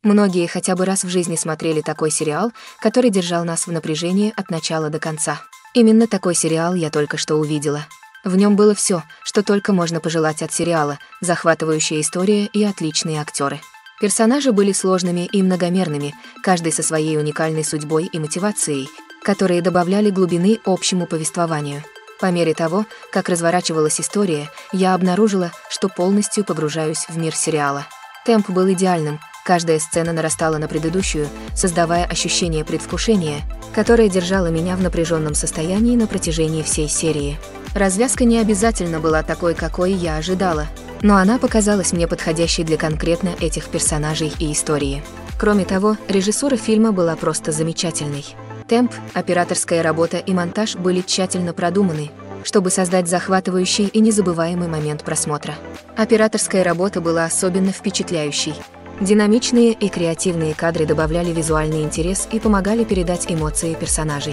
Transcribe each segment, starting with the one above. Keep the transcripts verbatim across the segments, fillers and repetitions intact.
Многие хотя бы раз в жизни смотрели такой сериал, который держал нас в напряжении от начала до конца. Именно такой сериал я только что увидела. В нем было все, что только можно пожелать от сериала: захватывающая история и отличные актеры. Персонажи были сложными и многомерными, каждый со своей уникальной судьбой и мотивацией, которые добавляли глубины общему повествованию. По мере того, как разворачивалась история, я обнаружила, что полностью погружаюсь в мир сериала. Темп был идеальным, каждая сцена нарастала на предыдущую, создавая ощущение предвкушения, которое держало меня в напряженном состоянии на протяжении всей серии. Развязка не обязательно была такой, какой я ожидала, но она показалась мне подходящей для конкретно этих персонажей и истории. Кроме того, режиссура фильма была просто замечательной. Темп, операторская работа и монтаж были тщательно продуманы, чтобы создать захватывающий и незабываемый момент просмотра. Операторская работа была особенно впечатляющей. Динамичные и креативные кадры добавляли визуальный интерес и помогали передать эмоции персонажей.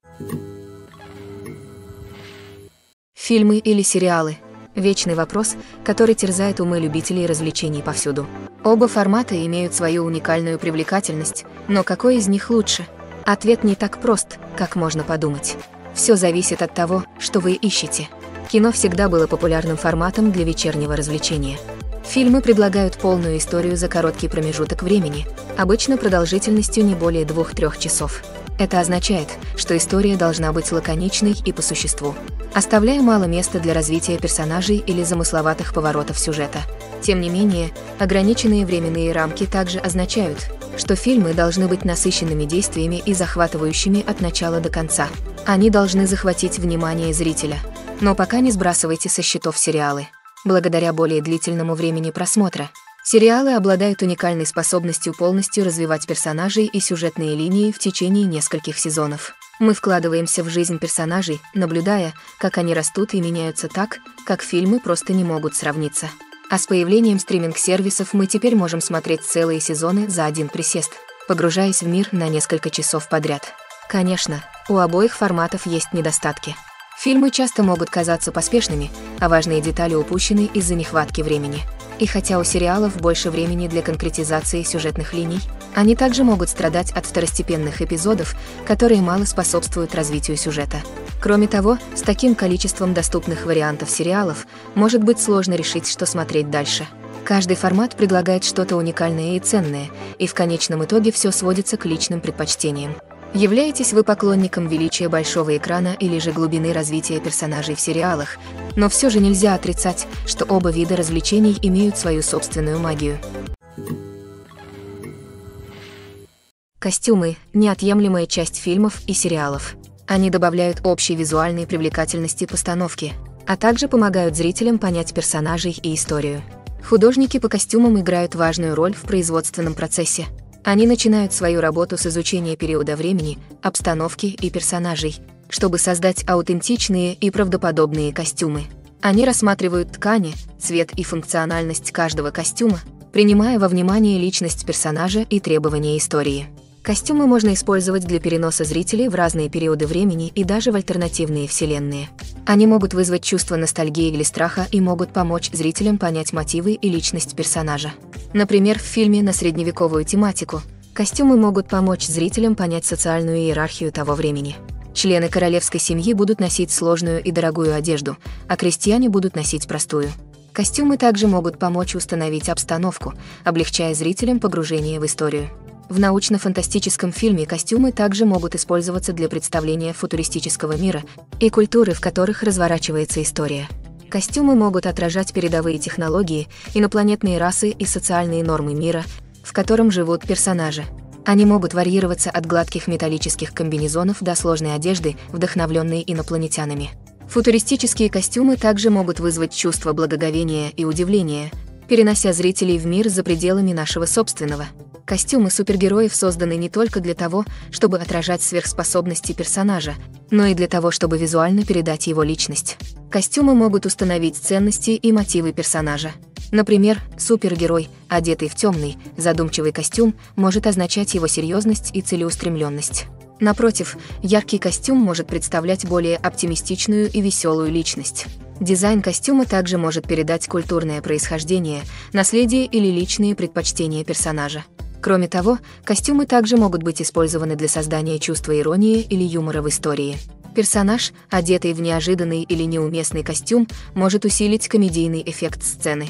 Фильмы или сериалы – вечный вопрос, который терзает умы любителей развлечений повсюду. Оба формата имеют свою уникальную привлекательность, но какой из них лучше? Ответ не так прост, как можно подумать. Все зависит от того, что вы ищете. Кино всегда было популярным форматом для вечернего развлечения. Фильмы предлагают полную историю за короткий промежуток времени, обычно продолжительностью не более двух-трёх часов. Это означает, что история должна быть лаконичной и по существу, оставляя мало места для развития персонажей или замысловатых поворотов сюжета. Тем не менее, ограниченные временные рамки также означают, что фильмы должны быть насыщенными действиями и захватывающими от начала до конца. Они должны захватить внимание зрителя. Но пока не сбрасывайте со счетов сериалы. Благодаря более длительному времени просмотра, сериалы обладают уникальной способностью полностью развивать персонажей и сюжетные линии в течение нескольких сезонов. Мы вкладываемся в жизнь персонажей, наблюдая, как они растут и меняются так, как фильмы просто не могут сравниться. А с появлением стриминг-сервисов мы теперь можем смотреть целые сезоны за один присест, погружаясь в мир на несколько часов подряд. Конечно, у обоих форматов есть недостатки. Фильмы часто могут казаться поспешными, а важные детали упущены из-за нехватки времени. И хотя у сериалов больше времени для конкретизации сюжетных линий, они также могут страдать от второстепенных эпизодов, которые мало способствуют развитию сюжета. Кроме того, с таким количеством доступных вариантов сериалов может быть сложно решить, что смотреть дальше. Каждый формат предлагает что-то уникальное и ценное, и в конечном итоге все сводится к личным предпочтениям. Являетесь вы поклонником величия большого экрана или же глубины развития персонажей в сериалах, но все же нельзя отрицать, что оба вида развлечений имеют свою собственную магию. Костюмы – неотъемлемая часть фильмов и сериалов. Они добавляют общей визуальной привлекательности постановки, а также помогают зрителям понять персонажей и историю. Художники по костюмам играют важную роль в производственном процессе. Они начинают свою работу с изучения периода времени, обстановки и персонажей, чтобы создать аутентичные и правдоподобные костюмы. Они рассматривают ткани, цвет и функциональность каждого костюма, принимая во внимание личность персонажа и требования истории. Костюмы можно использовать для переноса зрителей в разные периоды времени и даже в альтернативные вселенные. Они могут вызвать чувство ностальгии или страха и могут помочь зрителям понять мотивы и личность персонажа. Например, в фильме на средневековую тематику костюмы могут помочь зрителям понять социальную иерархию того времени. Члены королевской семьи будут носить сложную и дорогую одежду, а крестьяне будут носить простую. Костюмы также могут помочь установить обстановку, облегчая зрителям погружение в историю. В научно-фантастическом фильме костюмы также могут использоваться для представления футуристического мира и культуры, в которых разворачивается история. Костюмы могут отражать передовые технологии, инопланетные расы и социальные нормы мира, в котором живут персонажи. Они могут варьироваться от гладких металлических комбинезонов до сложной одежды, вдохновленной инопланетянами. Футуристические костюмы также могут вызвать чувство благоговения и удивления, перенося зрителей в мир за пределами нашего собственного. Костюмы супергероев созданы не только для того, чтобы отражать сверхспособности персонажа, но и для того, чтобы визуально передать его личность. Костюмы могут установить ценности и мотивы персонажа. Например, супергерой, одетый в темный, задумчивый костюм, может означать его серьезность и целеустремленность. Напротив, яркий костюм может представлять более оптимистичную и веселую личность. Дизайн костюма также может передать культурное происхождение, наследие или личные предпочтения персонажа. Кроме того, костюмы также могут быть использованы для создания чувства иронии или юмора в истории. Персонаж, одетый в неожиданный или неуместный костюм, может усилить комедийный эффект сцены.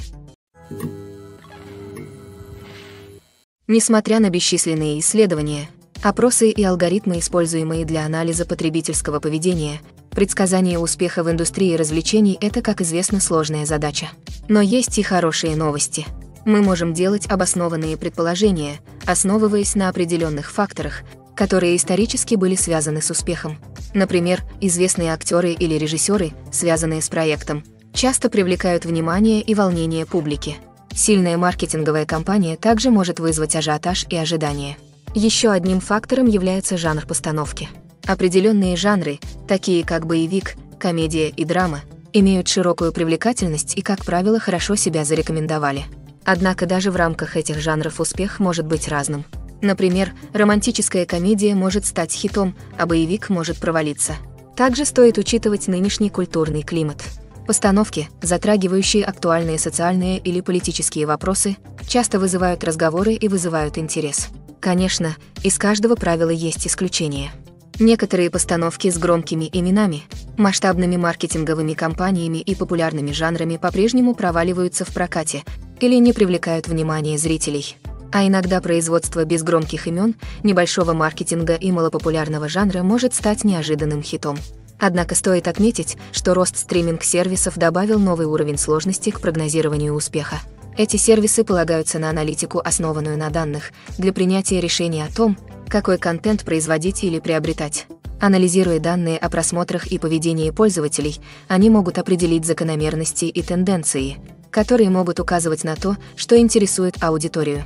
Несмотря на бесчисленные исследования, опросы и алгоритмы, используемые для анализа потребительского поведения, предсказание успеха в индустрии развлечений – это, как известно, сложная задача. Но есть и хорошие новости. Мы можем делать обоснованные предположения, основываясь на определенных факторах, которые исторически были связаны с успехом. Например, известные актеры или режиссеры, связанные с проектом, часто привлекают внимание и волнение публики. Сильная маркетинговая кампания также может вызвать ажиотаж и ожидания. Еще одним фактором является жанр постановки. Определенные жанры, такие как боевик, комедия и драма, имеют широкую привлекательность и, как правило, хорошо себя зарекомендовали. Однако даже в рамках этих жанров успех может быть разным. Например, романтическая комедия может стать хитом, а боевик может провалиться. Также стоит учитывать нынешний культурный климат. Постановки, затрагивающие актуальные социальные или политические вопросы, часто вызывают разговоры и вызывают интерес. Конечно, из каждого правила есть исключения. Некоторые постановки с громкими именами, масштабными маркетинговыми кампаниями и популярными жанрами по-прежнему проваливаются в прокате или не привлекают внимания зрителей. А иногда производство без громких имен, небольшого маркетинга и малопопулярного жанра может стать неожиданным хитом. Однако стоит отметить, что рост стриминг-сервисов добавил новый уровень сложности к прогнозированию успеха. Эти сервисы полагаются на аналитику, основанную на данных, для принятия решений о том, какой контент производить или приобретать. Анализируя данные о просмотрах и поведении пользователей, они могут определить закономерности и тенденции, которые могут указывать на то, что интересует аудиторию.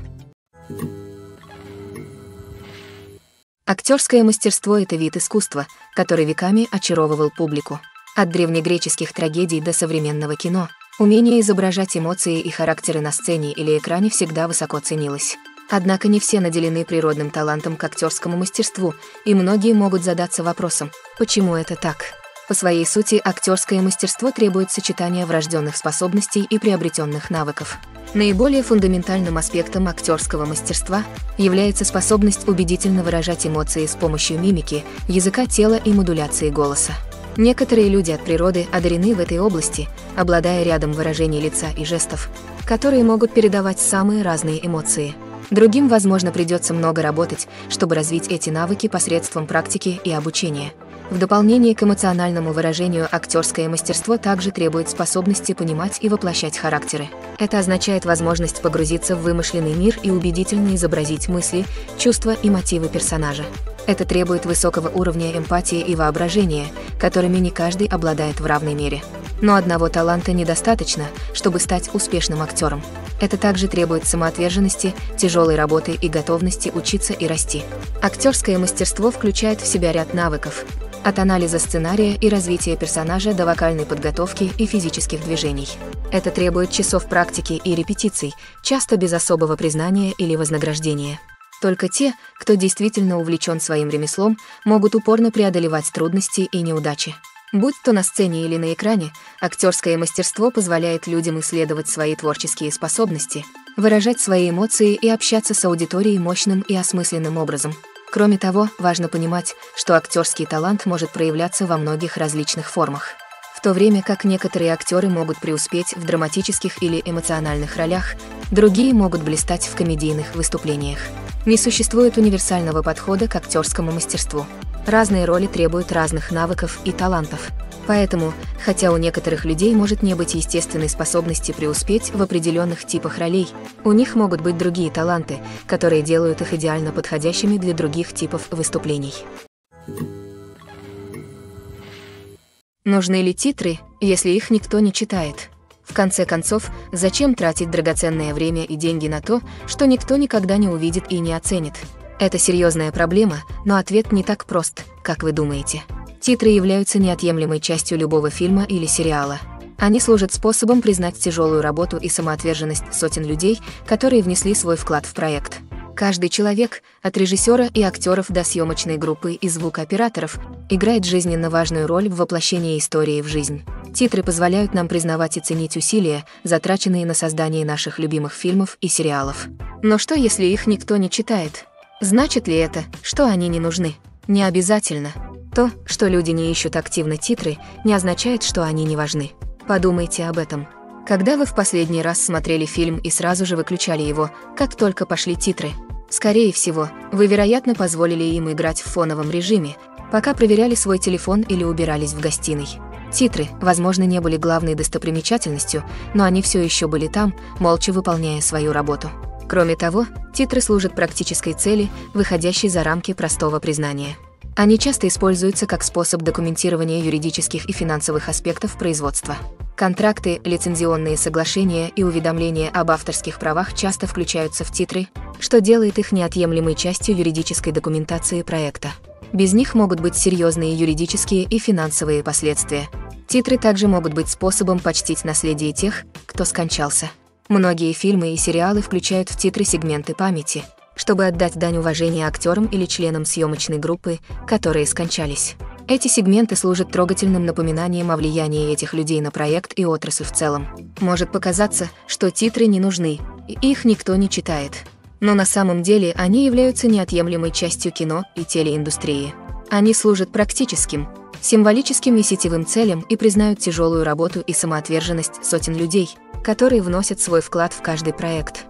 Актерское мастерство – это вид искусства, который веками очаровывал публику. От древнегреческих трагедий до современного кино умение изображать эмоции и характеры на сцене или экране всегда высоко ценилось. Однако не все наделены природным талантом к актерскому мастерству, и многие могут задаться вопросом, почему это так? По своей сути, актерское мастерство требует сочетания врожденных способностей и приобретенных навыков. Наиболее фундаментальным аспектом актерского мастерства является способность убедительно выражать эмоции с помощью мимики, языка тела и модуляции голоса. Некоторые люди от природы одарены в этой области, обладая рядом выражений лица и жестов, которые могут передавать самые разные эмоции. Другим, возможно, придется много работать, чтобы развить эти навыки посредством практики и обучения. В дополнение к эмоциональному выражению, актерское мастерство также требует способности понимать и воплощать характеры. Это означает возможность погрузиться в вымышленный мир и убедительно изобразить мысли, чувства и мотивы персонажа. Это требует высокого уровня эмпатии и воображения, которыми не каждый обладает в равной мере. Но одного таланта недостаточно, чтобы стать успешным актером. Это также требует самоотверженности, тяжелой работы и готовности учиться и расти. Актерское мастерство включает в себя ряд навыков, от анализа сценария и развития персонажа до вокальной подготовки и физических движений. Это требует часов практики и репетиций, часто без особого признания или вознаграждения. Только те, кто действительно увлечен своим ремеслом, могут упорно преодолевать трудности и неудачи. Будь то на сцене или на экране, актерское мастерство позволяет людям исследовать свои творческие способности, выражать свои эмоции и общаться с аудиторией мощным и осмысленным образом. Кроме того, важно понимать, что актерский талант может проявляться во многих различных формах. В то время как некоторые актеры могут преуспеть в драматических или эмоциональных ролях, другие могут блистать в комедийных выступлениях. Не существует универсального подхода к актерскому мастерству. Разные роли требуют разных навыков и талантов. Поэтому, хотя у некоторых людей может не быть естественной способности преуспеть в определенных типах ролей, у них могут быть другие таланты, которые делают их идеально подходящими для других типов выступлений. Нужны ли титры, если их никто не читает? В конце концов, зачем тратить драгоценное время и деньги на то, что никто никогда не увидит и не оценит? Это серьезная проблема, но ответ не так прост, как вы думаете. Титры являются неотъемлемой частью любого фильма или сериала. Они служат способом признать тяжелую работу и самоотверженность сотен людей, которые внесли свой вклад в проект. Каждый человек, от режиссера и актеров до съемочной группы и звукооператоров, играет жизненно важную роль в воплощении истории в жизнь. Титры позволяют нам признавать и ценить усилия, затраченные на создание наших любимых фильмов и сериалов. Но что, если их никто не читает? Значит ли это, что они не нужны? Не обязательно. То, что люди не ищут активно титры, не означает, что они не важны. Подумайте об этом. Когда вы в последний раз смотрели фильм и сразу же выключали его, как только пошли титры? Скорее всего, вы, вероятно, позволили им играть в фоновом режиме, пока проверяли свой телефон или убирались в гостиной. Титры, возможно, не были главной достопримечательностью, но они все еще были там, молча выполняя свою работу. Кроме того, титры служат практической цели, выходящей за рамки простого признания. Они часто используются как способ документирования юридических и финансовых аспектов производства. Контракты, лицензионные соглашения и уведомления об авторских правах часто включаются в титры, что делает их неотъемлемой частью юридической документации проекта. Без них могут быть серьезные юридические и финансовые последствия. Титры также могут быть способом почтить наследие тех, кто скончался. Многие фильмы и сериалы включают в титры сегменты памяти, чтобы отдать дань уважения актерам или членам съемочной группы, которые скончались. Эти сегменты служат трогательным напоминанием о влиянии этих людей на проект и отрасль в целом. Может показаться, что титры не нужны, и их никто не читает. Но на самом деле они являются неотъемлемой частью кино и телеиндустрии. Они служат практическим, символическим и сетевым целям и признают тяжелую работу и самоотверженность сотен людей, которые вносят свой вклад в каждый проект.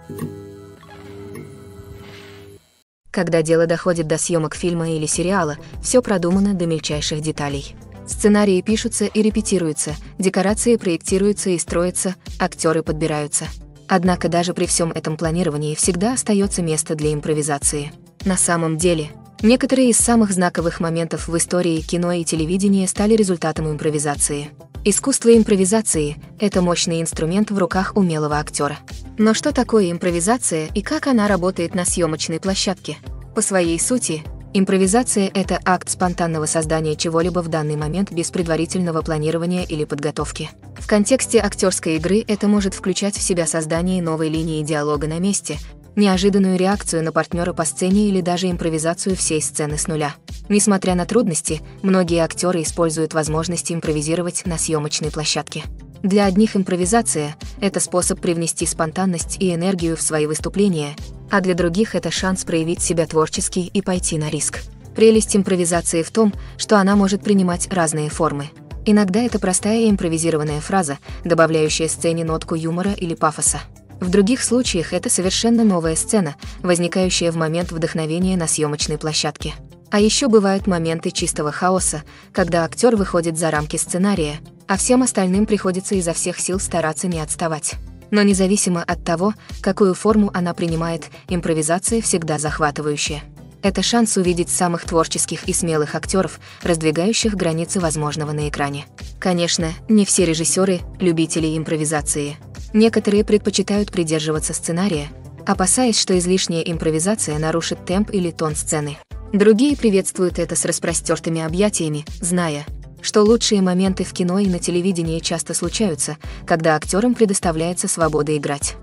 Когда дело доходит до съемок фильма или сериала, все продумано до мельчайших деталей. Сценарии пишутся и репетируются, декорации проектируются и строятся, актеры подбираются. Однако даже при всем этом планировании всегда остается место для импровизации. На самом деле, некоторые из самых знаковых моментов в истории кино и телевидения стали результатом импровизации. Искусство импровизации – это мощный инструмент в руках умелого актера. Но что такое импровизация и как она работает на съемочной площадке? По своей сути, импровизация – это акт спонтанного создания чего-либо в данный момент без предварительного планирования или подготовки. В контексте актерской игры это может включать в себя создание новой линии диалога на месте, неожиданную реакцию на партнера по сцене или даже импровизацию всей сцены с нуля. Несмотря на трудности, многие актеры используют возможность импровизировать на съемочной площадке. Для одних импровизация – это способ привнести спонтанность и энергию в свои выступления, а для других это шанс проявить себя творчески и пойти на риск. Прелесть импровизации в том, что она может принимать разные формы. Иногда это простая импровизированная фраза, добавляющая сцене нотку юмора или пафоса. В других случаях это совершенно новая сцена, возникающая в момент вдохновения на съемочной площадке. А еще бывают моменты чистого хаоса, когда актер выходит за рамки сценария, а всем остальным приходится изо всех сил стараться не отставать. Но независимо от того, какую форму она принимает, импровизация всегда захватывающая. Это шанс увидеть самых творческих и смелых актеров, раздвигающих границы возможного на экране. Конечно, не все режиссеры – любители импровизации. Некоторые предпочитают придерживаться сценария, опасаясь, что излишняя импровизация нарушит темп или тон сцены. Другие приветствуют это с распростертыми объятиями, зная, что лучшие моменты в кино и на телевидении часто случаются, когда актерам предоставляется свобода играть.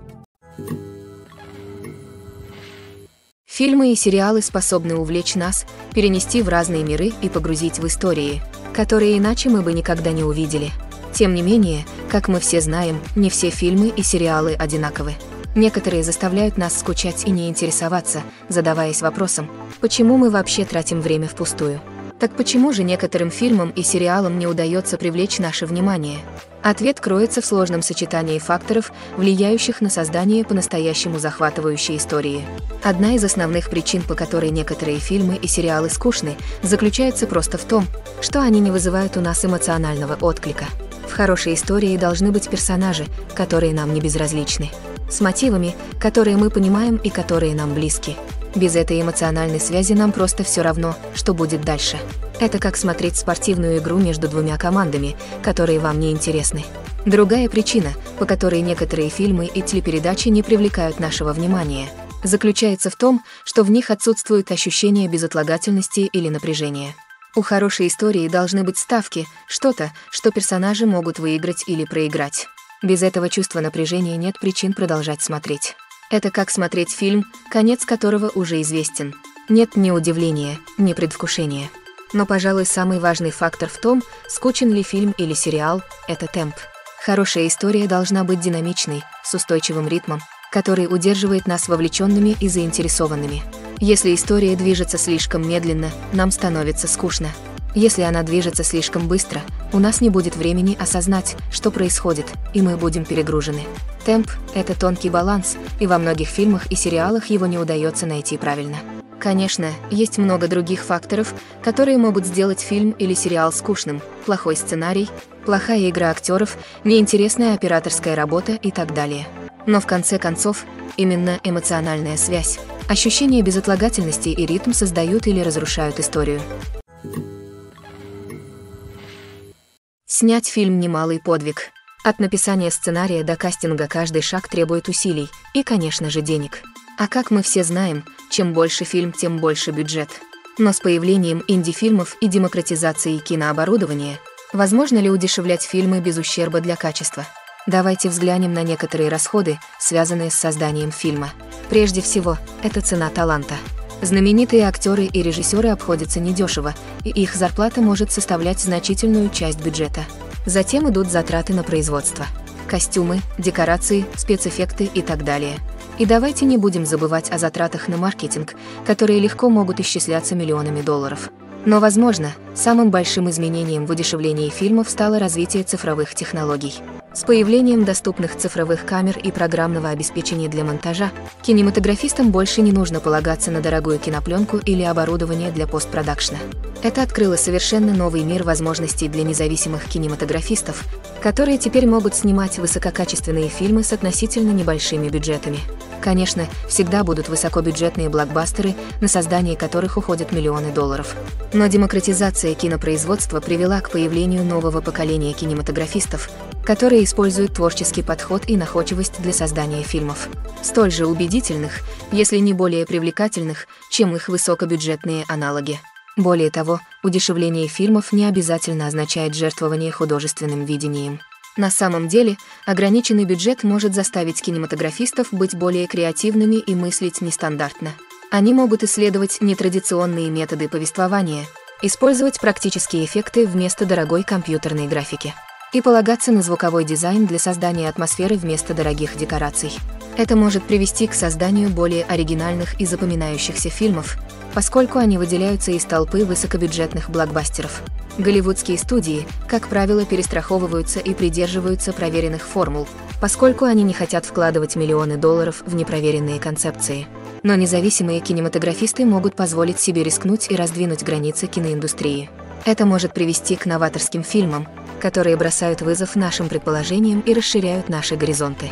Фильмы и сериалы способны увлечь нас, перенести в разные миры и погрузить в истории, которые иначе мы бы никогда не увидели. Тем не менее, как мы все знаем, не все фильмы и сериалы одинаковы. Некоторые заставляют нас скучать и не интересоваться, задаваясь вопросом, почему мы вообще тратим время впустую? Так почему же некоторым фильмам и сериалам не удается привлечь наше внимание? Ответ кроется в сложном сочетании факторов, влияющих на создание по-настоящему захватывающей истории. Одна из основных причин, по которой некоторые фильмы и сериалы скучны, заключается просто в том, что они не вызывают у нас эмоционального отклика. В хорошей истории должны быть персонажи, которые нам не безразличны, с мотивами, которые мы понимаем и которые нам близки. Без этой эмоциональной связи нам просто все равно, что будет дальше. Это как смотреть спортивную игру между двумя командами, которые вам не интересны. Другая причина, по которой некоторые фильмы и телепередачи не привлекают нашего внимания, заключается в том, что в них отсутствует ощущение безотлагательности или напряжения. У хорошей истории должны быть ставки, что-то, что персонажи могут выиграть или проиграть. Без этого чувства напряжения нет причин продолжать смотреть. Это как смотреть фильм, конец которого уже известен. Нет ни удивления, ни предвкушения. Но, пожалуй, самый важный фактор в том, скучен ли фильм или сериал, это темп. Хорошая история должна быть динамичной, с устойчивым ритмом, который удерживает нас вовлеченными и заинтересованными. Если история движется слишком медленно, нам становится скучно. Если она движется слишком быстро, у нас не будет времени осознать, что происходит, и мы будем перегружены. Темп – это тонкий баланс, и во многих фильмах и сериалах его не удается найти правильно. Конечно, есть много других факторов, которые могут сделать фильм или сериал скучным: плохой сценарий, плохая игра актеров, неинтересная операторская работа и так далее. Но в конце концов, именно эмоциональная связь, ощущение безотлагательности и ритм создают или разрушают историю. Снять фильм – немалый подвиг. От написания сценария до кастинга каждый шаг требует усилий и, конечно же, денег. А как мы все знаем, чем больше фильм, тем больше бюджет. Но с появлением инди-фильмов и демократизацией кинооборудования, возможно ли удешевлять фильмы без ущерба для качества? Давайте взглянем на некоторые расходы, связанные с созданием фильма. Прежде всего, это цена таланта. Знаменитые актеры и режиссеры обходятся недешево, и их зарплата может составлять значительную часть бюджета. Затем идут затраты на производство. Костюмы, декорации, спецэффекты и так далее. И давайте не будем забывать о затратах на маркетинг, которые легко могут исчисляться миллионами долларов. Но, возможно, самым большим изменением в удешевлении фильмов стало развитие цифровых технологий. С появлением доступных цифровых камер и программного обеспечения для монтажа, кинематографистам больше не нужно полагаться на дорогую кинопленку или оборудование для постпродакшна. Это открыло совершенно новый мир возможностей для независимых кинематографистов, которые теперь могут снимать высококачественные фильмы с относительно небольшими бюджетами. Конечно, всегда будут высокобюджетные блокбастеры, на создание которых уходят миллионы долларов. Но демократизация кинопроизводства привела к появлению нового поколения кинематографистов, которые используют творческий подход и находчивость для создания фильмов, столь же убедительных, если не более привлекательных, чем их высокобюджетные аналоги. Более того, удешевление фильмов не обязательно означает жертвование художественным видением. На самом деле, ограниченный бюджет может заставить кинематографистов быть более креативными и мыслить нестандартно. Они могут исследовать нетрадиционные методы повествования, использовать практические эффекты вместо дорогой компьютерной графики и полагаться на звуковой дизайн для создания атмосферы вместо дорогих декораций. Это может привести к созданию более оригинальных и запоминающихся фильмов, поскольку они выделяются из толпы высокобюджетных блокбастеров. Голливудские студии, как правило, перестраховываются и придерживаются проверенных формул, поскольку они не хотят вкладывать миллионы долларов в непроверенные концепции. Но независимые кинематографисты могут позволить себе рискнуть и раздвинуть границы киноиндустрии. Это может привести к новаторским фильмам, которые бросают вызов нашим предположениям и расширяют наши горизонты.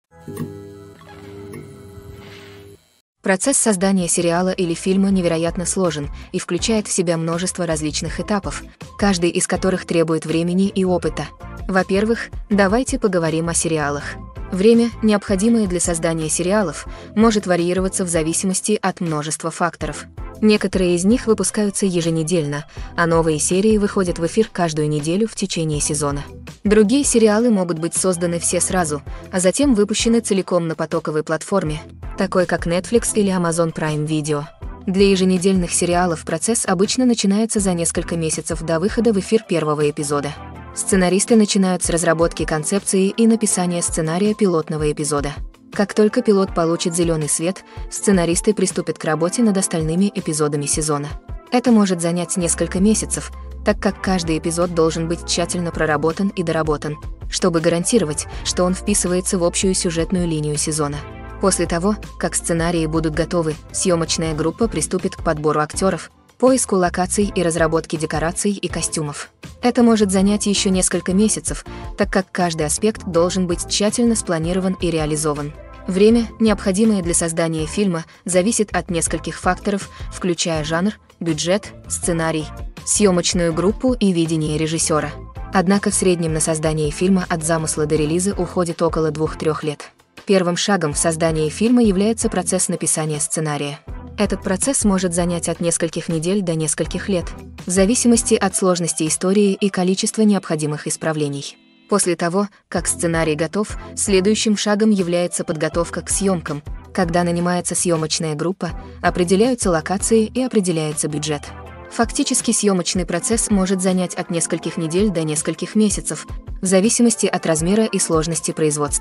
Процесс создания сериала или фильма невероятно сложен и включает в себя множество различных этапов, каждый из которых требует времени и опыта. Во-первых, давайте поговорим о сериалах. Время, необходимое для создания сериалов, может варьироваться в зависимости от множества факторов. Некоторые из них выпускаются еженедельно, а новые серии выходят в эфир каждую неделю в течение сезона. Другие сериалы могут быть созданы все сразу, а затем выпущены целиком на потоковой платформе, такой как Netflix или Amazon Prime Video. Для еженедельных сериалов процесс обычно начинается за несколько месяцев до выхода в эфир первого эпизода. Сценаристы начинают с разработки концепции и написания сценария пилотного эпизода. Как только пилот получит зеленый свет, сценаристы приступят к работе над остальными эпизодами сезона. Это может занять несколько месяцев, так как каждый эпизод должен быть тщательно проработан и доработан, чтобы гарантировать, что он вписывается в общую сюжетную линию сезона. После того, как сценарии будут готовы, съемочная группа приступит к подбору актеров, поиску локаций и разработке декораций и костюмов. Это может занять еще несколько месяцев, так как каждый аспект должен быть тщательно спланирован и реализован. Время, необходимое для создания фильма, зависит от нескольких факторов, включая жанр, бюджет, сценарий, съемочную группу и видение режиссера. Однако в среднем на создание фильма от замысла до релиза уходит около двух-трех лет. Первым шагом в создании фильма является процесс написания сценария. Этот процесс может занять от нескольких недель до нескольких лет, в зависимости от сложности истории и количества необходимых исправлений. После того, как сценарий готов, следующим шагом является подготовка к съемкам, когда нанимается съемочная группа, определяются локации и определяется бюджет. Фактически съемочный процесс может занять от нескольких недель до нескольких месяцев, в зависимости от размера и сложности производства.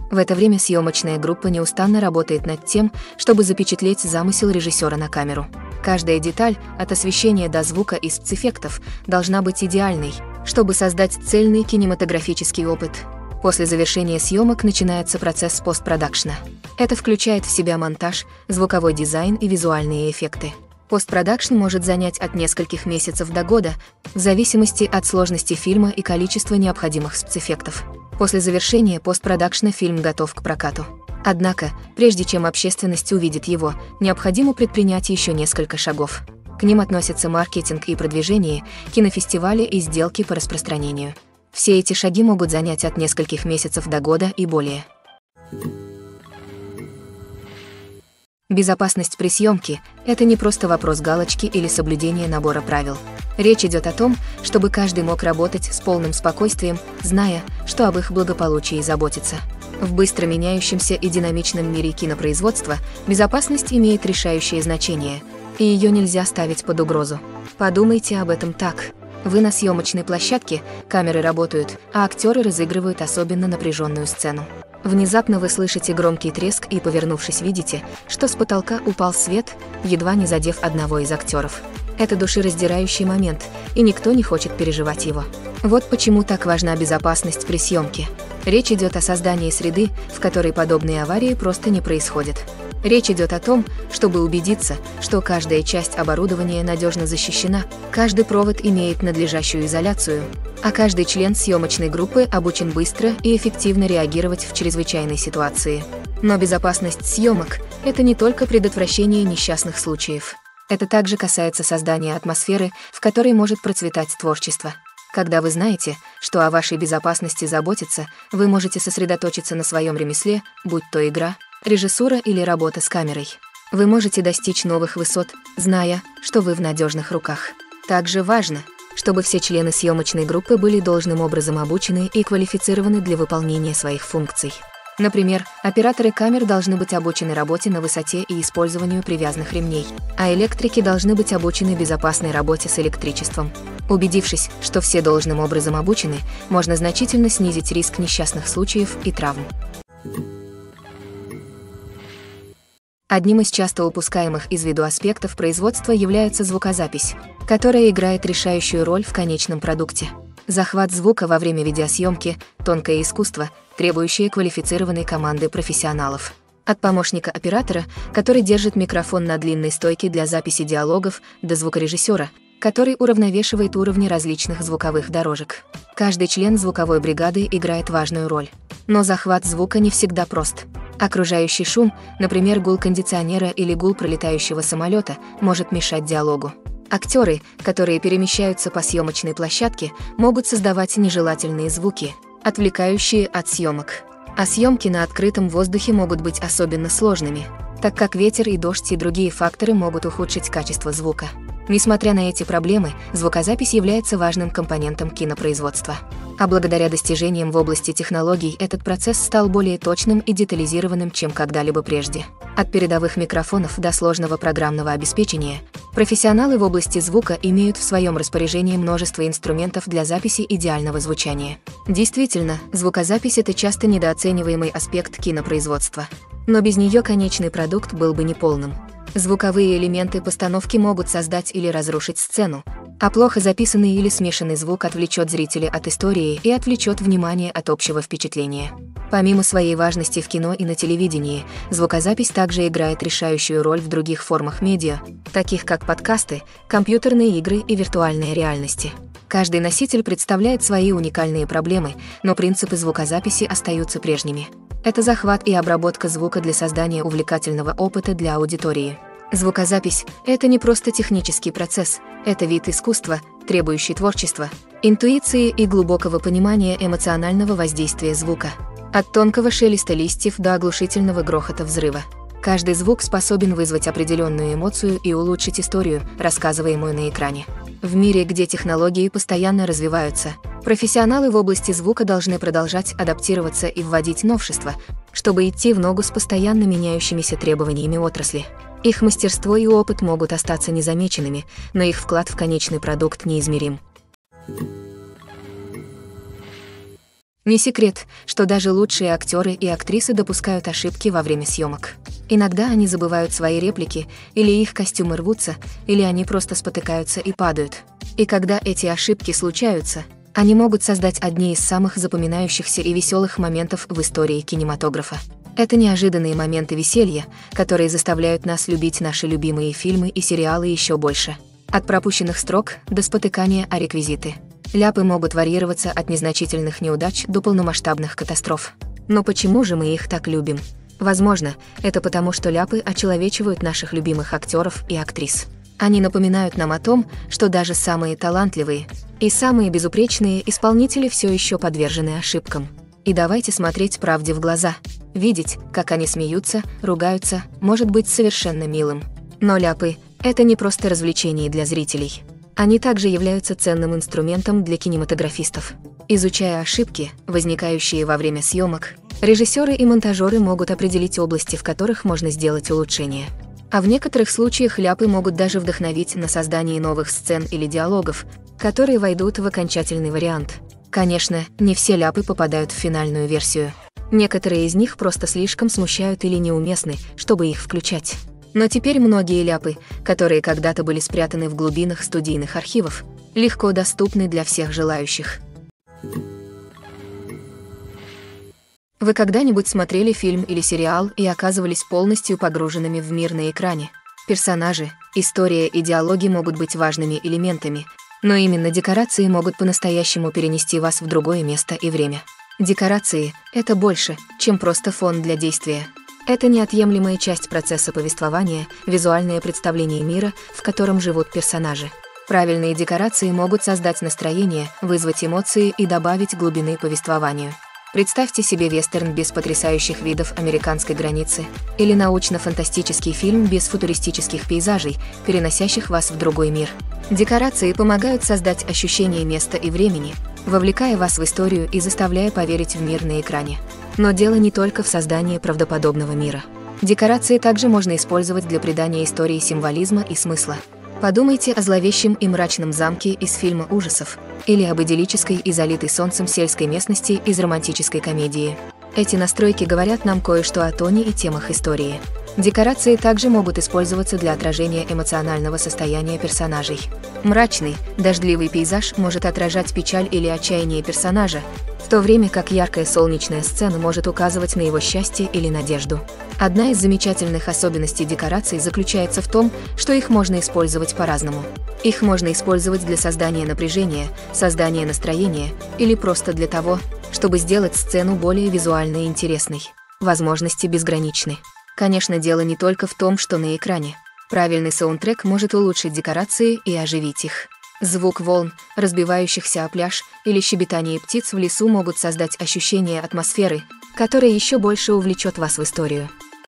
В это время съемочная группа неустанно работает над тем, чтобы запечатлеть замысел режиссера на камеру. Каждая деталь, от освещения до звука и спецэффектов, должна быть идеальной, чтобы создать цельный кинематографический опыт. После завершения съемок начинается процесс постпродакшна. Это включает в себя монтаж, звуковой дизайн и визуальные эффекты. Постпродакшн может занять от нескольких месяцев до года, в зависимости от сложности фильма и количества необходимых спецэффектов. После завершения постпродакшна фильм готов к прокату. Однако, прежде чем общественность увидит его, необходимо предпринять еще несколько шагов. К ним относятся маркетинг и продвижение, кинофестивали и сделки по распространению. Все эти шаги могут занять от нескольких месяцев до года и более. Безопасность при съемке – это не просто вопрос галочки или соблюдения набора правил. Речь идет о том, чтобы каждый мог работать с полным спокойствием, зная, что об их благополучии заботится. В быстро меняющемся и динамичном мире кинопроизводства безопасность имеет решающее значение, и ее нельзя ставить под угрозу. Подумайте об этом так. Вы на съемочной площадке, камеры работают, а актеры разыгрывают особенно напряженную сцену. Внезапно вы слышите громкий треск и, повернувшись, видите, что с потолка упал свет, едва не задев одного из актеров. Это душераздирающий момент, и никто не хочет переживать его. Вот почему так важна безопасность при съемке. Речь идет о создании среды, в которой подобные аварии просто не происходят. Речь идет о том, чтобы убедиться, что каждая часть оборудования надежно защищена, каждый провод имеет надлежащую изоляцию, а каждый член съемочной группы обучен быстро и эффективно реагировать в чрезвычайной ситуации. Но безопасность съемок – это не только предотвращение несчастных случаев. Это также касается создания атмосферы, в которой может процветать творчество. Когда вы знаете, что о вашей безопасности заботятся, вы можете сосредоточиться на своем ремесле, будь то игра, режиссура или работа с камерой. Вы можете достичь новых высот, зная, что вы в надежных руках. Также важно, чтобы все члены съемочной группы были должным образом обучены и квалифицированы для выполнения своих функций. Например, операторы камер должны быть обучены работе на высоте и использованию привязанных ремней, а электрики должны быть обучены безопасной работе с электричеством. Убедившись, что все должным образом обучены, можно значительно снизить риск несчастных случаев и травм. Одним из часто упускаемых из виду аспектов производства является звукозапись, которая играет решающую роль в конечном продукте. Захват звука во время видеосъемки – тонкое искусство, требующее квалифицированной команды профессионалов. От помощника оператора, который держит микрофон на длинной стойке для записи диалогов, до звукорежиссера, который уравновешивает уровни различных звуковых дорожек. Каждый член звуковой бригады играет важную роль. Но захват звука не всегда прост. Окружающий шум, например, гул кондиционера или гул пролетающего самолета, может мешать диалогу. Актеры, которые перемещаются по съемочной площадке, могут создавать нежелательные звуки, отвлекающие от съемок. А съемки на открытом воздухе могут быть особенно сложными, так как ветер и дождь и другие факторы могут ухудшить качество звука. Несмотря на эти проблемы, звукозапись является важным компонентом кинопроизводства. А благодаря достижениям в области технологий этот процесс стал более точным и детализированным, чем когда-либо прежде. От передовых микрофонов до сложного программного обеспечения, профессионалы в области звука имеют в своем распоряжении множество инструментов для записи идеального звучания. Действительно, звукозапись – это часто недооцениваемый аспект кинопроизводства. Но без нее конечный продукт был бы неполным. Звуковые элементы постановки могут создать или разрушить сцену, а плохо записанный или смешанный звук отвлечет зрителя от истории и отвлечет внимание от общего впечатления. Помимо своей важности в кино и на телевидении, звукозапись также играет решающую роль в других формах медиа, таких как подкасты, компьютерные игры и виртуальная реальность. Каждый носитель представляет свои уникальные проблемы, но принципы звукозаписи остаются прежними. Это захват и обработка звука для создания увлекательного опыта для аудитории. Звукозапись – это не просто технический процесс, это вид искусства, требующий творчества, интуиции и глубокого понимания эмоционального воздействия звука. От тонкого шелеста листьев до оглушительного грохота взрыва. Каждый звук способен вызвать определенную эмоцию и улучшить историю, рассказываемую на экране. В мире, где технологии постоянно развиваются, профессионалы в области звука должны продолжать адаптироваться и вводить новшества, чтобы идти в ногу с постоянно меняющимися требованиями отрасли. Их мастерство и опыт могут остаться незамеченными, но их вклад в конечный продукт неизмерим. Не секрет, что даже лучшие актеры и актрисы допускают ошибки во время съемок. Иногда они забывают свои реплики, или их костюмы рвутся, или они просто спотыкаются и падают. И когда эти ошибки случаются, они могут создать одни из самых запоминающихся и веселых моментов в истории кинематографа. Это неожиданные моменты веселья, которые заставляют нас любить наши любимые фильмы и сериалы еще больше. От пропущенных строк до спотыкания о реквизиты. Ляпы могут варьироваться от незначительных неудач до полномасштабных катастроф. Но почему же мы их так любим? Возможно, это потому, что ляпы очеловечивают наших любимых актеров и актрис. Они напоминают нам о том, что даже самые талантливые и самые безупречные исполнители все еще подвержены ошибкам. И давайте смотреть правде в глаза. Видеть, как они смеются, ругаются, может быть совершенно милым. Но ляпы – это не просто развлечение для зрителей. Они также являются ценным инструментом для кинематографистов. Изучая ошибки, возникающие во время съемок, режиссеры и монтажеры могут определить области, в которых можно сделать улучшения. А в некоторых случаях ляпы могут даже вдохновить на создание новых сцен или диалогов, которые войдут в окончательный вариант. Конечно, не все ляпы попадают в финальную версию. Некоторые из них просто слишком смущают или неуместны, чтобы их включать. Но теперь многие ляпы, которые когда-то были спрятаны в глубинах студийных архивов, легко доступны для всех желающих. Вы когда-нибудь смотрели фильм или сериал и оказывались полностью погруженными в мир на экране? Персонажи, история и диалоги могут быть важными элементами, но именно декорации могут по-настоящему перенести вас в другое место и время. Декорации — это больше, чем просто фон для действия. Это неотъемлемая часть процесса повествования, визуальное представление мира, в котором живут персонажи. Правильные декорации могут создать настроение, вызвать эмоции и добавить глубины повествованию. Представьте себе вестерн без потрясающих видов американской границы или научно-фантастический фильм без футуристических пейзажей, переносящих вас в другой мир. Декорации помогают создать ощущение места и времени, вовлекая вас в историю и заставляя поверить в мир на экране. Но дело не только в создании правдоподобного мира. Декорации также можно использовать для придания истории символизма и смысла. Подумайте о зловещем и мрачном замке из фильма ужасов или об идиллической и залитой солнцем сельской местности из романтической комедии. Эти настройки говорят нам кое-что о тоне и темах истории. Декорации также могут использоваться для отражения эмоционального состояния персонажей. Мрачный, дождливый пейзаж может отражать печаль или отчаяние персонажа, в то время как яркая солнечная сцена может указывать на его счастье или надежду. Одна из замечательных особенностей декораций заключается в том, что их можно использовать по-разному. Их можно использовать для создания напряжения, создания настроения или просто для того, чтобы сделать сцену более визуально интересной. Возможности безграничны. Конечно, дело не только в том, что на экране. Правильный саундтрек может улучшить декорации и оживить их. Звук волн, разбивающихся о пляж, или щебетание птиц в лесу могут создать ощущение атмосферы, которое еще больше увлечет вас в историю.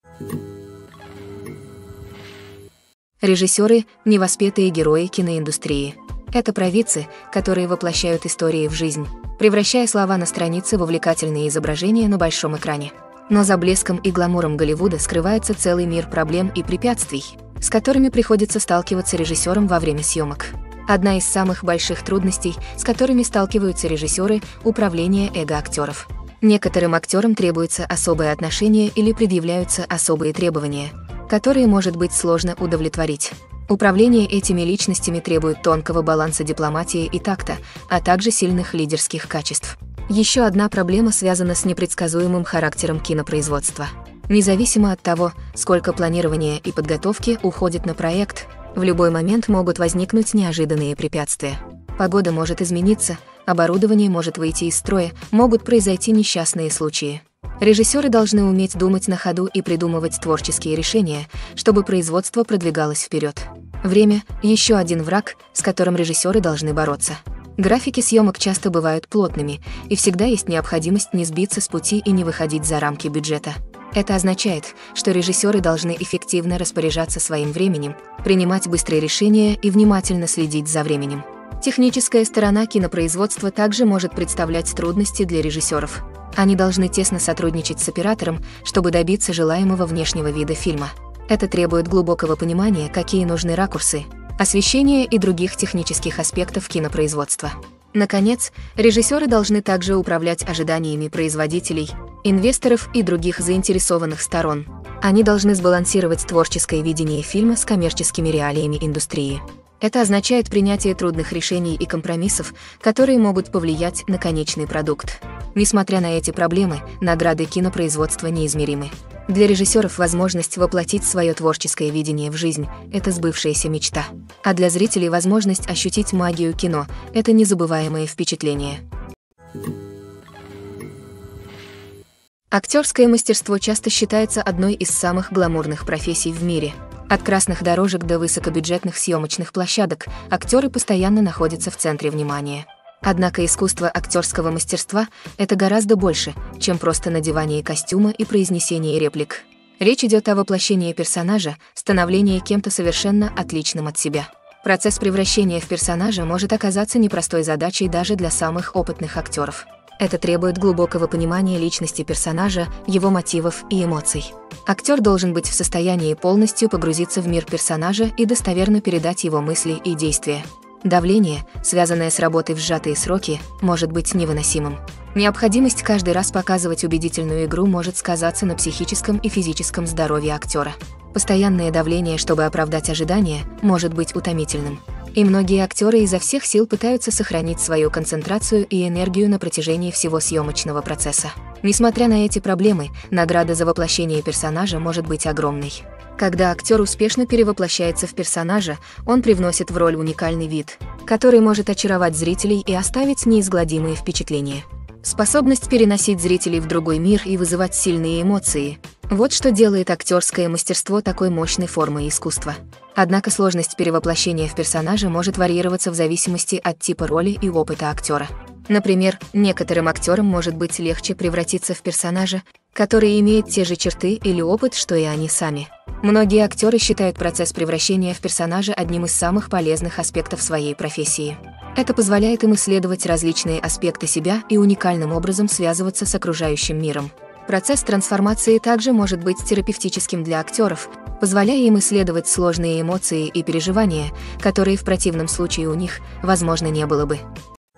Режиссеры – невоспетые герои киноиндустрии. Это провидцы, которые воплощают истории в жизнь, превращая слова на странице в увлекательные изображения на большом экране. Но за блеском и гламуром Голливуда скрывается целый мир проблем и препятствий, с которыми приходится сталкиваться режиссерам во время съемок. Одна из самых больших трудностей, с которыми сталкиваются режиссеры – управление эго актеров. Некоторым актерам требуется особое отношение или предъявляются особые требования, которые может быть сложно удовлетворить. Управление этими личностями требует тонкого баланса дипломатии и такта, а также сильных лидерских качеств. Еще одна проблема связана с непредсказуемым характером кинопроизводства. Независимо от того, сколько планирования и подготовки уходит на проект, в любой момент могут возникнуть неожиданные препятствия. Погода может измениться, оборудование может выйти из строя, могут произойти несчастные случаи. Режиссеры должны уметь думать на ходу и придумывать творческие решения, чтобы производство продвигалось вперед. Время – еще один враг, с которым режиссеры должны бороться. Графики съемок часто бывают плотными, и всегда есть необходимость не сбиться с пути и не выходить за рамки бюджета. Это означает, что режиссеры должны эффективно распоряжаться своим временем, принимать быстрые решения и внимательно следить за временем. Техническая сторона кинопроизводства также может представлять трудности для режиссеров. Они должны тесно сотрудничать с оператором, чтобы добиться желаемого внешнего вида фильма. Это требует глубокого понимания, какие нужны ракурсы, освещение и других технических аспектов кинопроизводства. Наконец, режиссеры должны также управлять ожиданиями производителей, инвесторов и других заинтересованных сторон. Они должны сбалансировать творческое видение фильма с коммерческими реалиями индустрии. Это означает принятие трудных решений и компромиссов, которые могут повлиять на конечный продукт. Несмотря на эти проблемы, награды кинопроизводства неизмеримы. Для режиссеров возможность воплотить свое творческое видение в жизнь – это сбывшаяся мечта. А для зрителей возможность ощутить магию кино – это незабываемое впечатление. Актерское мастерство часто считается одной из самых гламурных профессий в мире. От красных дорожек до высокобюджетных съемочных площадок актеры постоянно находятся в центре внимания. Однако искусство актерского мастерства – это гораздо больше, чем просто надевание костюма и произнесение реплик. Речь идет о воплощении персонажа, становлении кем-то совершенно отличным от себя. Процесс превращения в персонажа может оказаться непростой задачей даже для самых опытных актеров. Это требует глубокого понимания личности персонажа, его мотивов и эмоций. Актер должен быть в состоянии полностью погрузиться в мир персонажа и достоверно передать его мысли и действия. Давление, связанное с работой в сжатые сроки, может быть невыносимым. Необходимость каждый раз показывать убедительную игру может сказаться на психическом и физическом здоровье актера. Постоянное давление, чтобы оправдать ожидания, может быть утомительным. И многие актеры изо всех сил пытаются сохранить свою концентрацию и энергию на протяжении всего съемочного процесса. Несмотря на эти проблемы, награда за воплощение персонажа может быть огромной. Когда актер успешно перевоплощается в персонажа, он привносит в роль уникальный вид, который может очаровать зрителей и оставить неизгладимые впечатления. Способность переносить зрителей в другой мир и вызывать сильные эмоции – вот что делает актерское мастерство такой мощной формой искусства. Однако сложность перевоплощения в персонажа может варьироваться в зависимости от типа роли и опыта актера. Например, некоторым актерам может быть легче превратиться в персонажа, который имеет те же черты или опыт, что и они сами. Многие актеры считают процесс превращения в персонажа одним из самых полезных аспектов своей профессии. Это позволяет им исследовать различные аспекты себя и уникальным образом связываться с окружающим миром. Процесс трансформации также может быть терапевтическим для актеров, позволяя им исследовать сложные эмоции и переживания, которые в противном случае у них, возможно, не было бы.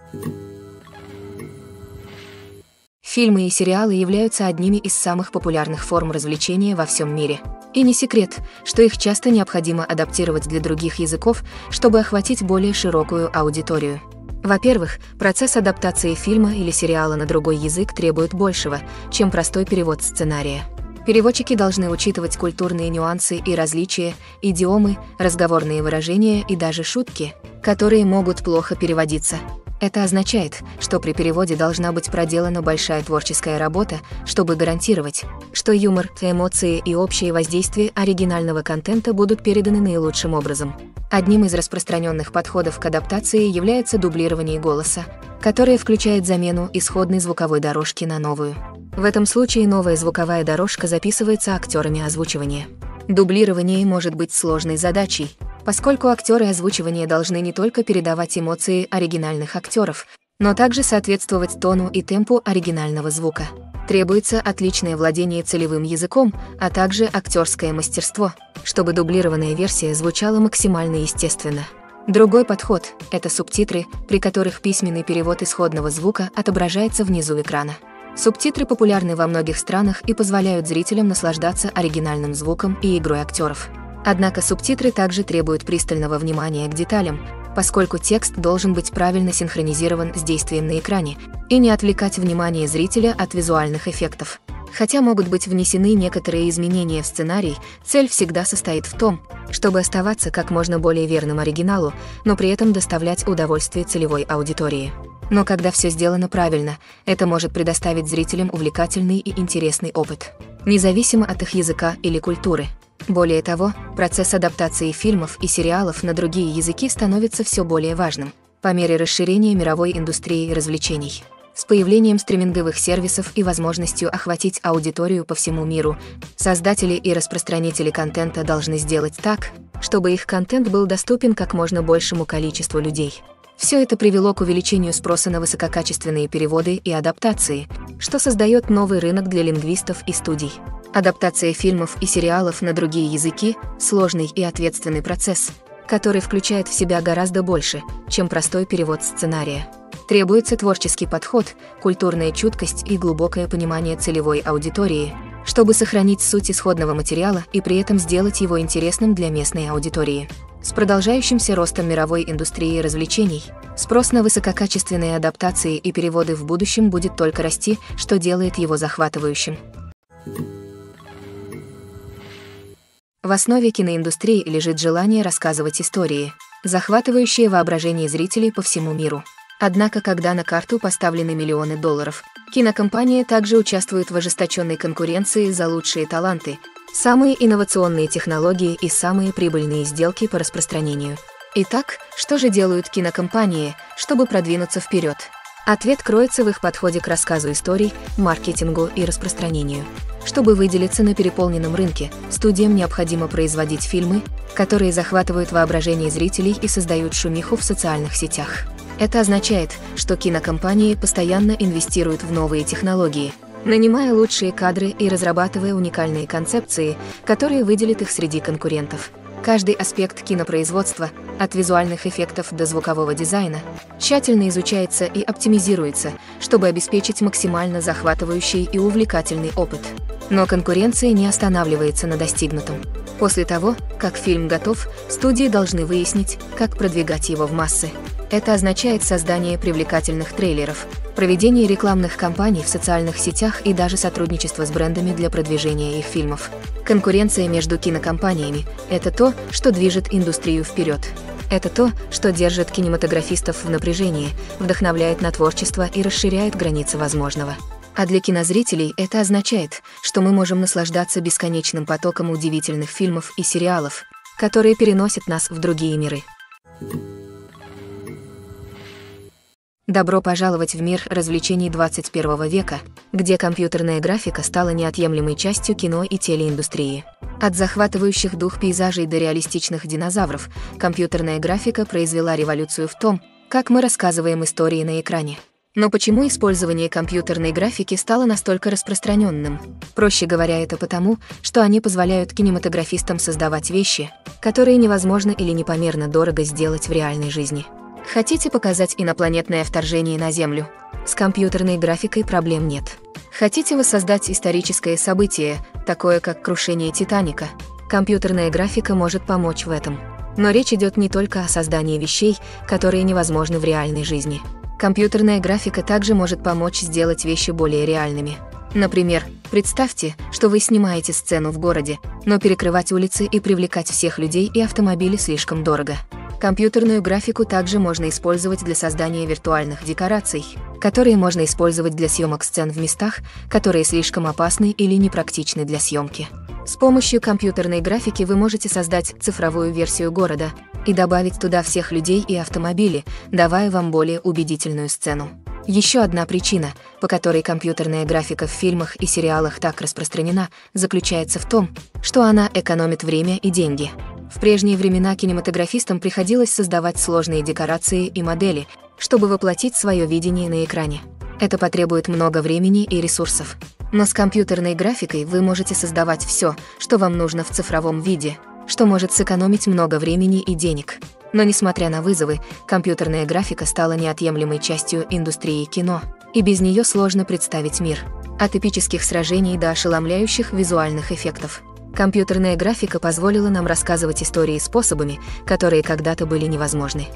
Фильмы и сериалы являются одними из самых популярных форм развлечения во всем мире. И не секрет, что их часто необходимо адаптировать для других языков, чтобы охватить более широкую аудиторию. Во-первых, процесс адаптации фильма или сериала на другой язык требует большего, чем простой перевод сценария. Переводчики должны учитывать культурные нюансы и различия, идиомы, разговорные выражения и даже шутки, которые могут плохо переводиться. Это означает, что при переводе должна быть проделана большая творческая работа, чтобы гарантировать, что юмор, эмоции и общее воздействие оригинального контента будут переданы наилучшим образом. Одним из распространенных подходов к адаптации является дублирование голоса, которое включает замену исходной звуковой дорожки на новую. В этом случае новая звуковая дорожка записывается актерами озвучивания. Дублирование может быть сложной задачей, поскольку актеры озвучивания должны не только передавать эмоции оригинальных актеров, но также соответствовать тону и темпу оригинального звука. Требуется отличное владение целевым языком, а также актерское мастерство, чтобы дублированная версия звучала максимально естественно. Другой подход – это субтитры, при которых письменный перевод исходного звука отображается внизу экрана. Субтитры популярны во многих странах и позволяют зрителям наслаждаться оригинальным звуком и игрой актеров. Однако субтитры также требуют пристального внимания к деталям, поскольку текст должен быть правильно синхронизирован с действием на экране и не отвлекать внимание зрителя от визуальных эффектов. Хотя могут быть внесены некоторые изменения в сценарий, цель всегда состоит в том, чтобы оставаться как можно более верным оригиналу, но при этом доставлять удовольствие целевой аудитории. Но когда все сделано правильно, это может предоставить зрителям увлекательный и интересный опыт, независимо от их языка или культуры. Более того, процесс адаптации фильмов и сериалов на другие языки становится все более важным по мере расширения мировой индустрии развлечений. С появлением стриминговых сервисов и возможностью охватить аудиторию по всему миру, создатели и распространители контента должны сделать так, чтобы их контент был доступен как можно большему количеству людей. Все это привело к увеличению спроса на высококачественные переводы и адаптации, что создает новый рынок для лингвистов и студий. Адаптация фильмов и сериалов на другие языки – сложный и ответственный процесс, который включает в себя гораздо больше, чем простой перевод сценария. Требуется творческий подход, культурная чуткость и глубокое понимание целевой аудитории, чтобы сохранить суть исходного материала и при этом сделать его интересным для местной аудитории. С продолжающимся ростом мировой индустрии развлечений, спрос на высококачественные адаптации и переводы в будущем будет только расти, что делает его захватывающим. В основе киноиндустрии лежит желание рассказывать истории, захватывающие воображение зрителей по всему миру. Однако, когда на карту поставлены миллионы долларов, кинокомпании также участвуют в ожесточенной конкуренции за лучшие таланты, самые инновационные технологии и самые прибыльные сделки по распространению. Итак, что же делают кинокомпании, чтобы продвинуться вперед? Ответ кроется в их подходе к рассказу историй, маркетингу и распространению. Чтобы выделиться на переполненном рынке, студиям необходимо производить фильмы, которые захватывают воображение зрителей и создают шумиху в социальных сетях. Это означает, что кинокомпании постоянно инвестируют в новые технологии, нанимая лучшие кадры и разрабатывая уникальные концепции, которые выделят их среди конкурентов. Каждый аспект кинопроизводства, от визуальных эффектов до звукового дизайна, тщательно изучается и оптимизируется, чтобы обеспечить максимально захватывающий и увлекательный опыт. Но конкуренция не останавливается на достигнутом. После того, как фильм готов, студии должны выяснить, как продвигать его в массы. Это означает создание привлекательных трейлеров, проведение рекламных кампаний в социальных сетях и даже сотрудничество с брендами для продвижения их фильмов. Конкуренция между кинокомпаниями – это то, что движет индустрию вперед. Это то, что держит кинематографистов в напряжении, вдохновляет на творчество и расширяет границы возможного. А для кинозрителей это означает, что мы можем наслаждаться бесконечным потоком удивительных фильмов и сериалов, которые переносят нас в другие миры. Добро пожаловать в мир развлечений двадцать первого века, где компьютерная графика стала неотъемлемой частью кино и телеиндустрии. От захватывающих дух пейзажей до реалистичных динозавров, компьютерная графика произвела революцию в том, как мы рассказываем истории на экране. Но почему использование компьютерной графики стало настолько распространенным? Проще говоря, это потому, что они позволяют кинематографистам создавать вещи, которые невозможно или непомерно дорого сделать в реальной жизни. Хотите показать инопланетное вторжение на Землю? С компьютерной графикой проблем нет. Хотите воссоздать историческое событие, такое как крушение Титаника? Компьютерная графика может помочь в этом. Но речь идет не только о создании вещей, которые невозможны в реальной жизни. Компьютерная графика также может помочь сделать вещи более реальными. Например, представьте, что вы снимаете сцену в городе, но перекрывать улицы и привлекать всех людей и автомобили слишком дорого. Компьютерную графику также можно использовать для создания виртуальных декораций, которые можно использовать для съемок сцен в местах, которые слишком опасны или непрактичны для съемки. С помощью компьютерной графики вы можете создать цифровую версию города и добавить туда всех людей и автомобили, давая вам более убедительную сцену. Еще одна причина, по которой компьютерная графика в фильмах и сериалах так распространена, заключается в том, что она экономит время и деньги. В прежние времена кинематографистам приходилось создавать сложные декорации и модели, чтобы воплотить свое видение на экране. Это потребует много времени и ресурсов. Но с компьютерной графикой вы можете создавать все, что вам нужно в цифровом виде, что может сэкономить много времени и денег. Но несмотря на вызовы, компьютерная графика стала неотъемлемой частью индустрии кино, и без нее сложно представить мир. От эпических сражений до ошеломляющих визуальных эффектов. Компьютерная графика позволила нам рассказывать истории способами, которые когда-то были невозможны.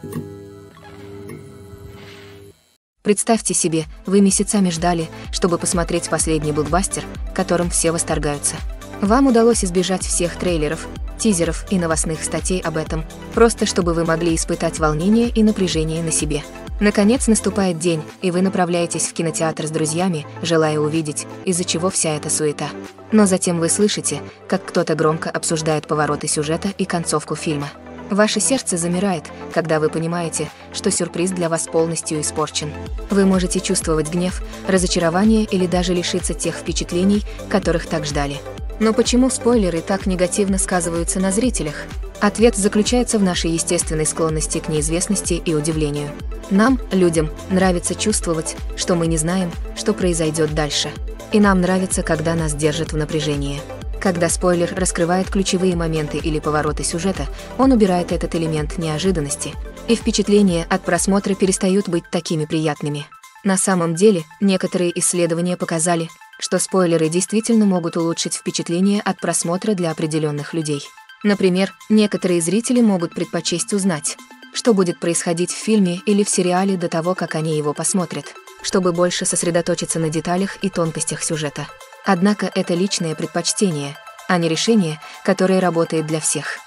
Представьте себе, вы месяцами ждали, чтобы посмотреть последний блокбастер, которым все восторгаются. Вам удалось избежать всех трейлеров, тизеров и новостных статей об этом, просто чтобы вы могли испытать волнение и напряжение на себе. Наконец наступает день, и вы направляетесь в кинотеатр с друзьями, желая увидеть, из-за чего вся эта суета. Но затем вы слышите, как кто-то громко обсуждает повороты сюжета и концовку фильма. Ваше сердце замирает, когда вы понимаете, что сюрприз для вас полностью испорчен. Вы можете чувствовать гнев, разочарование или даже лишиться тех впечатлений, которых так ждали. Но почему спойлеры так негативно сказываются на зрителях? Ответ заключается в нашей естественной склонности к неизвестности и удивлению. Нам, людям, нравится чувствовать, что мы не знаем, что произойдет дальше. И нам нравится, когда нас держат в напряжении. Когда спойлер раскрывает ключевые моменты или повороты сюжета, он убирает этот элемент неожиданности, и впечатления от просмотра перестают быть такими приятными. На самом деле, некоторые исследования показали, что спойлеры действительно могут улучшить впечатление от просмотра для определенных людей. Например, некоторые зрители могут предпочесть узнать, что будет происходить в фильме или в сериале до того, как они его посмотрят, чтобы больше сосредоточиться на деталях и тонкостях сюжета. Однако это личное предпочтение, а не решение, которое работает для всех.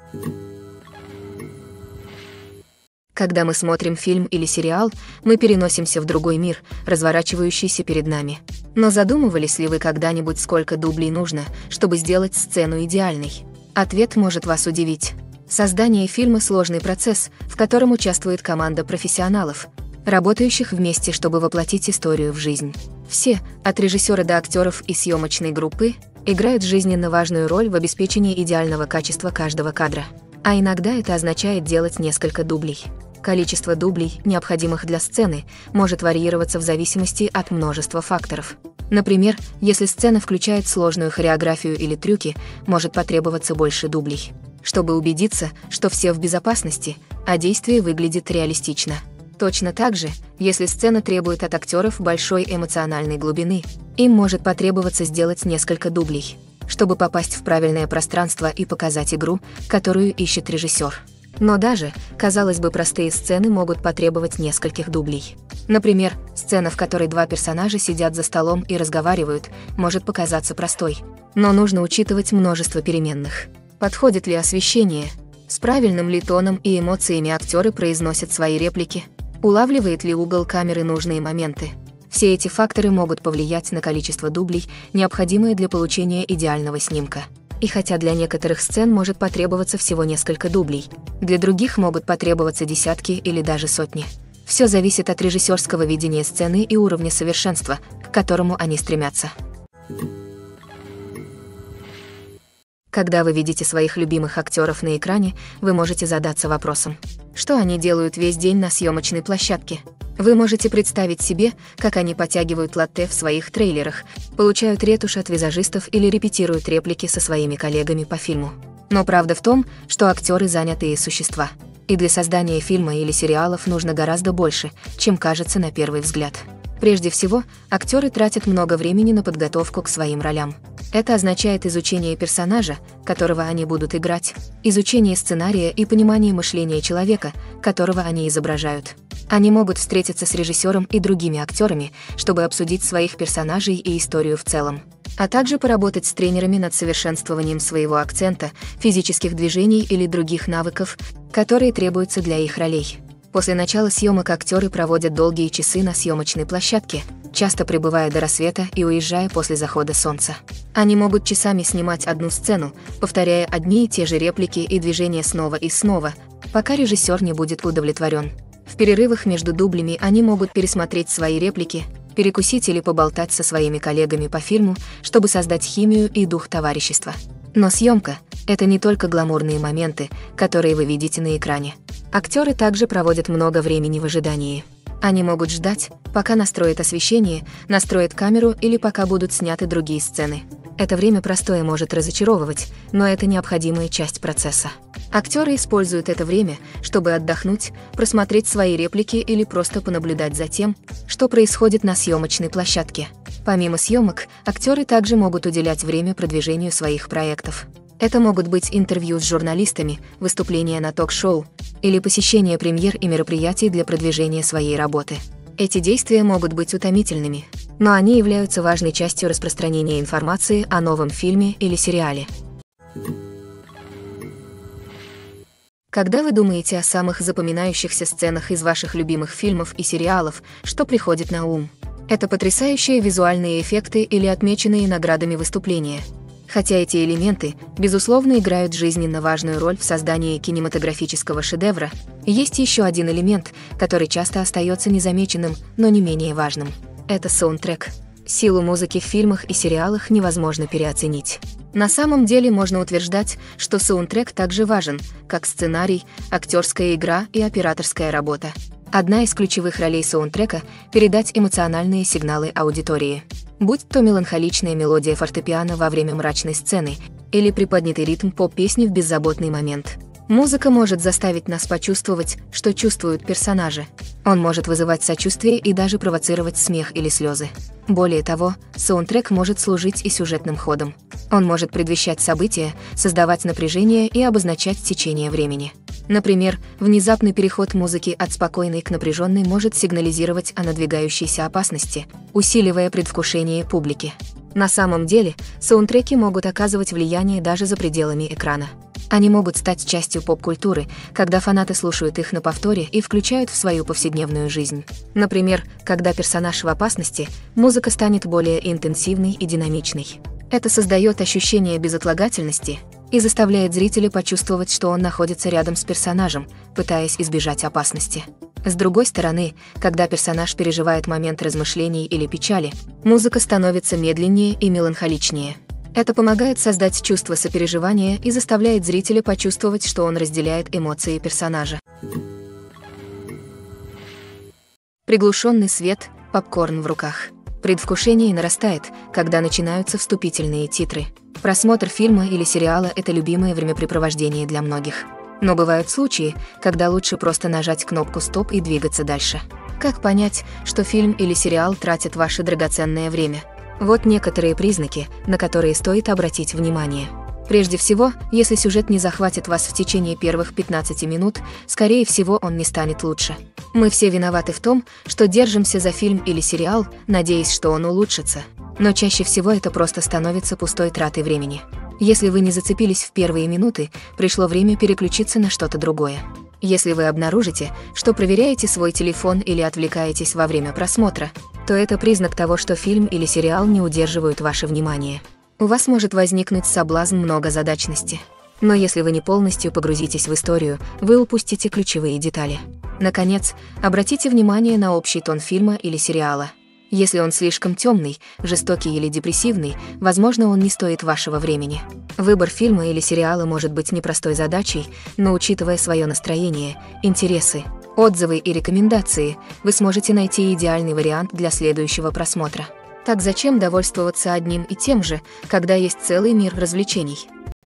Когда мы смотрим фильм или сериал, мы переносимся в другой мир, разворачивающийся перед нами. Но задумывались ли вы когда-нибудь, сколько дублей нужно, чтобы сделать сцену идеальной? Ответ может вас удивить. Создание фильма – сложный процесс, в котором участвует команда профессионалов, работающих вместе, чтобы воплотить историю в жизнь. Все, от режиссера до актеров и съемочной группы, играют жизненно важную роль в обеспечении идеального качества каждого кадра. А иногда это означает делать несколько дублей. Количество дублей, необходимых для сцены, может варьироваться в зависимости от множества факторов. Например, если сцена включает сложную хореографию или трюки, может потребоваться больше дублей, чтобы убедиться, что все в безопасности, а действие выглядит реалистично. Точно так же, если сцена требует от актеров большой эмоциональной глубины, им может потребоваться сделать несколько дублей, чтобы попасть в правильное пространство и показать игру, которую ищет режиссер. Но даже, казалось бы, простые сцены могут потребовать нескольких дублей. Например, сцена, в которой два персонажа сидят за столом и разговаривают, может показаться простой, но нужно учитывать множество переменных. Подходит ли освещение? С правильным ли тоном и эмоциями актеры произносят свои реплики? Улавливает ли угол камеры нужные моменты? Все эти факторы могут повлиять на количество дублей, необходимое для получения идеального снимка. И хотя для некоторых сцен может потребоваться всего несколько дублей, для других могут потребоваться десятки или даже сотни. Все зависит от режиссерского видения сцены и уровня совершенства, к которому они стремятся. Когда вы видите своих любимых актеров на экране, вы можете задаться вопросом: что они делают весь день на съемочной площадке? Вы можете представить себе, как они потягивают латте в своих трейлерах, получают ретушь от визажистов или репетируют реплики со своими коллегами по фильму. Но правда в том, что актеры занятые существа. И для создания фильма или сериалов нужно гораздо больше, чем кажется на первый взгляд. Прежде всего, актеры тратят много времени на подготовку к своим ролям. Это означает изучение персонажа, которого они будут играть, изучение сценария и понимание мышления человека, которого они изображают. Они могут встретиться с режиссером и другими актерами, чтобы обсудить своих персонажей и историю в целом, а также поработать с тренерами над совершенствованием своего акцента, физических движений или других навыков, которые требуются для их ролей. После начала съемок актеры проводят долгие часы на съемочной площадке, часто пребывая до рассвета и уезжая после захода солнца. Они могут часами снимать одну сцену, повторяя одни и те же реплики и движения снова и снова, пока режиссер не будет удовлетворен. В перерывах между дублями они могут пересмотреть свои реплики, перекусить или поболтать со своими коллегами по фильму, чтобы создать химию и дух товарищества. Но съемка – это не только гламурные моменты, которые вы видите на экране. Актеры также проводят много времени в ожидании. Они могут ждать, пока настроят освещение, настроят камеру или пока будут сняты другие сцены. Это время простое может разочаровывать, но это необходимая часть процесса. Актеры используют это время, чтобы отдохнуть, просмотреть свои реплики или просто понаблюдать за тем, что происходит на съемочной площадке. Помимо съемок, актеры также могут уделять время продвижению своих проектов. Это могут быть интервью с журналистами, выступления на ток-шоу или посещение премьер и мероприятий для продвижения своей работы. Эти действия могут быть утомительными, но они являются важной частью распространения информации о новом фильме или сериале. Когда вы думаете о самых запоминающихся сценах из ваших любимых фильмов и сериалов, что приходит на ум? Это потрясающие визуальные эффекты или отмеченные наградами выступления. Хотя эти элементы, безусловно, играют жизненно важную роль в создании кинематографического шедевра, есть еще один элемент, который часто остается незамеченным, но не менее важным. Это саундтрек. Силу музыки в фильмах и сериалах невозможно переоценить. На самом деле можно утверждать, что саундтрек также важен, как сценарий, актерская игра и операторская работа. Одна из ключевых ролей саундтрека – передать эмоциональные сигналы аудитории. Будь то меланхоличная мелодия фортепиано во время мрачной сцены или приподнятый ритм поп-песни в беззаботный момент. Музыка может заставить нас почувствовать, что чувствуют персонажи. Он может вызывать сочувствие и даже провоцировать смех или слезы. Более того, саундтрек может служить и сюжетным ходом. Он может предвещать события, создавать напряжение и обозначать течение времени. Например, внезапный переход музыки от спокойной к напряженной может сигнализировать о надвигающейся опасности, усиливая предвкушение публики. На самом деле, саундтреки могут оказывать влияние даже за пределами экрана. Они могут стать частью поп-культуры, когда фанаты слушают их на повторе и включают в свою повседневную жизнь. Например, когда персонаж в опасности, музыка станет более интенсивной и динамичной. Это создает ощущение безотлагательности и заставляет зрителя почувствовать, что он находится рядом с персонажем, пытаясь избежать опасности. С другой стороны, когда персонаж переживает момент размышлений или печали, музыка становится медленнее и меланхоличнее. Это помогает создать чувство сопереживания и заставляет зрителя почувствовать, что он разделяет эмоции персонажа. Приглушенный свет, попкорн в руках. Предвкушение нарастает, когда начинаются вступительные титры. Просмотр фильма или сериала – это любимое времяпрепровождение для многих. Но бывают случаи, когда лучше просто нажать кнопку «Стоп» и двигаться дальше. Как понять, что фильм или сериал тратит ваше драгоценное время? Вот некоторые признаки, на которые стоит обратить внимание. Прежде всего, если сюжет не захватит вас в течение первых пятнадцати минут, скорее всего, он не станет лучше. Мы все виноваты в том, что держимся за фильм или сериал, надеясь, что он улучшится. Но чаще всего это просто становится пустой тратой времени. Если вы не зацепились в первые минуты, пришло время переключиться на что-то другое. Если вы обнаружите, что проверяете свой телефон или отвлекаетесь во время просмотра, то это признак того, что фильм или сериал не удерживают ваше внимание. У вас может возникнуть соблазн многозадачности. Но если вы не полностью погрузитесь в историю, вы упустите ключевые детали. Наконец, обратите внимание на общий тон фильма или сериала. Если он слишком темный, жестокий или депрессивный, возможно, он не стоит вашего времени. Выбор фильма или сериала может быть непростой задачей, но учитывая свое настроение, интересы, отзывы и рекомендации, вы сможете найти идеальный вариант для следующего просмотра. Так зачем довольствоваться одним и тем же, когда есть целый мир развлечений?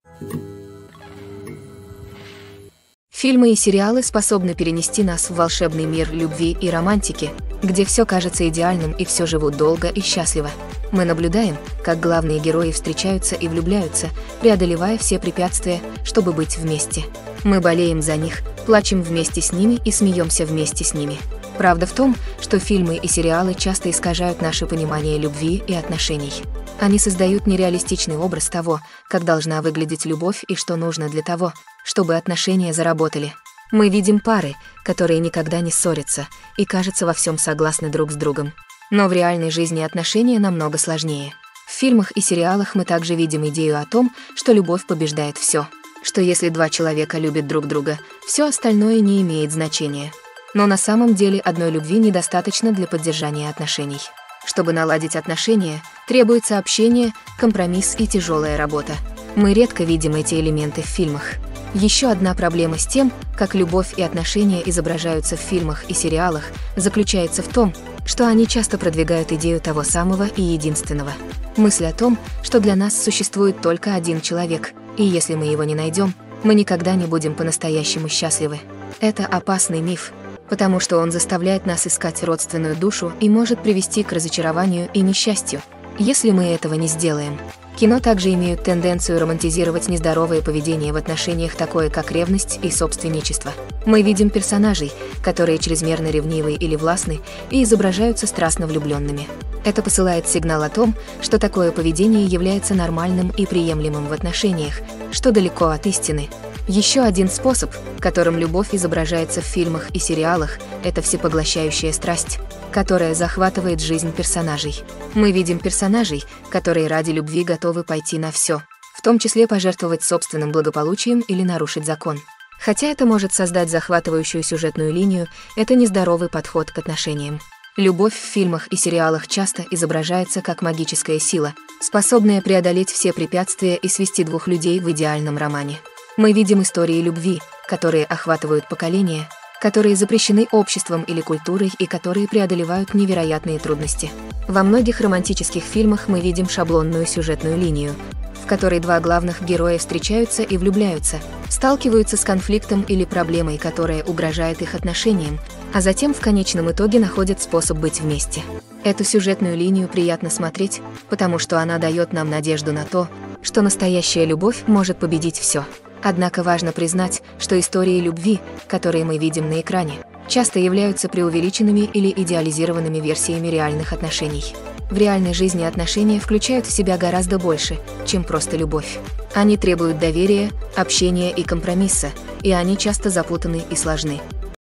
Фильмы и сериалы способны перенести нас в волшебный мир любви и романтики, где все кажется идеальным и все живут долго и счастливо. Мы наблюдаем, как главные герои встречаются и влюбляются, преодолевая все препятствия, чтобы быть вместе. Мы болеем за них, плачем вместе с ними и смеемся вместе с ними. Правда в том, что фильмы и сериалы часто искажают наше понимание любви и отношений. Они создают нереалистичный образ того, как должна выглядеть любовь и что нужно для того, чтобы отношения заработали. Мы видим пары, которые никогда не ссорятся и, кажется, во всем согласны друг с другом. Но в реальной жизни отношения намного сложнее. В фильмах и сериалах мы также видим идею о том, что любовь побеждает все. Что если два человека любят друг друга, все остальное не имеет значения. Но на самом деле одной любви недостаточно для поддержания отношений. Чтобы наладить отношения, требуется общение, компромисс и тяжелая работа. Мы редко видим эти элементы в фильмах. Еще одна проблема с тем, как любовь и отношения изображаются в фильмах и сериалах, заключается в том, что они часто продвигают идею того самого и единственного. Мысль о том, что для нас существует только один человек, и если мы его не найдем, мы никогда не будем по-настоящему счастливы. Это опасный миф, потому что он заставляет нас искать родственную душу и может привести к разочарованию и несчастью, если мы этого не сделаем. Кино также имеют тенденцию романтизировать нездоровое поведение в отношениях, такое как ревность и собственничество. Мы видим персонажей, которые чрезмерно ревнивы или властны и изображаются страстно влюбленными. Это посылает сигнал о том, что такое поведение является нормальным и приемлемым в отношениях, что далеко от истины. Еще один способ, которым любовь изображается в фильмах и сериалах, это всепоглощающая страсть, которая захватывает жизнь персонажей. Мы видим персонажей, которые ради любви готовы пойти на все, в том числе пожертвовать собственным благополучием или нарушить закон. Хотя это может создать захватывающую сюжетную линию, это нездоровый подход к отношениям. Любовь в фильмах и сериалах часто изображается как магическая сила, способная преодолеть все препятствия и свести двух людей в идеальном романе. Мы видим истории любви, которые охватывают поколения, которые запрещены обществом или культурой и которые преодолевают невероятные трудности. Во многих романтических фильмах мы видим шаблонную сюжетную линию, в которой два главных героя встречаются и влюбляются, сталкиваются с конфликтом или проблемой, которая угрожает их отношениям, а затем в конечном итоге находят способ быть вместе. Эту сюжетную линию приятно смотреть, потому что она дает нам надежду на то, что настоящая любовь может победить все. Однако важно признать, что истории любви, которые мы видим на экране, часто являются преувеличенными или идеализированными версиями реальных отношений. В реальной жизни отношения включают в себя гораздо больше, чем просто любовь. Они требуют доверия, общения и компромисса, и они часто запутаны и сложны.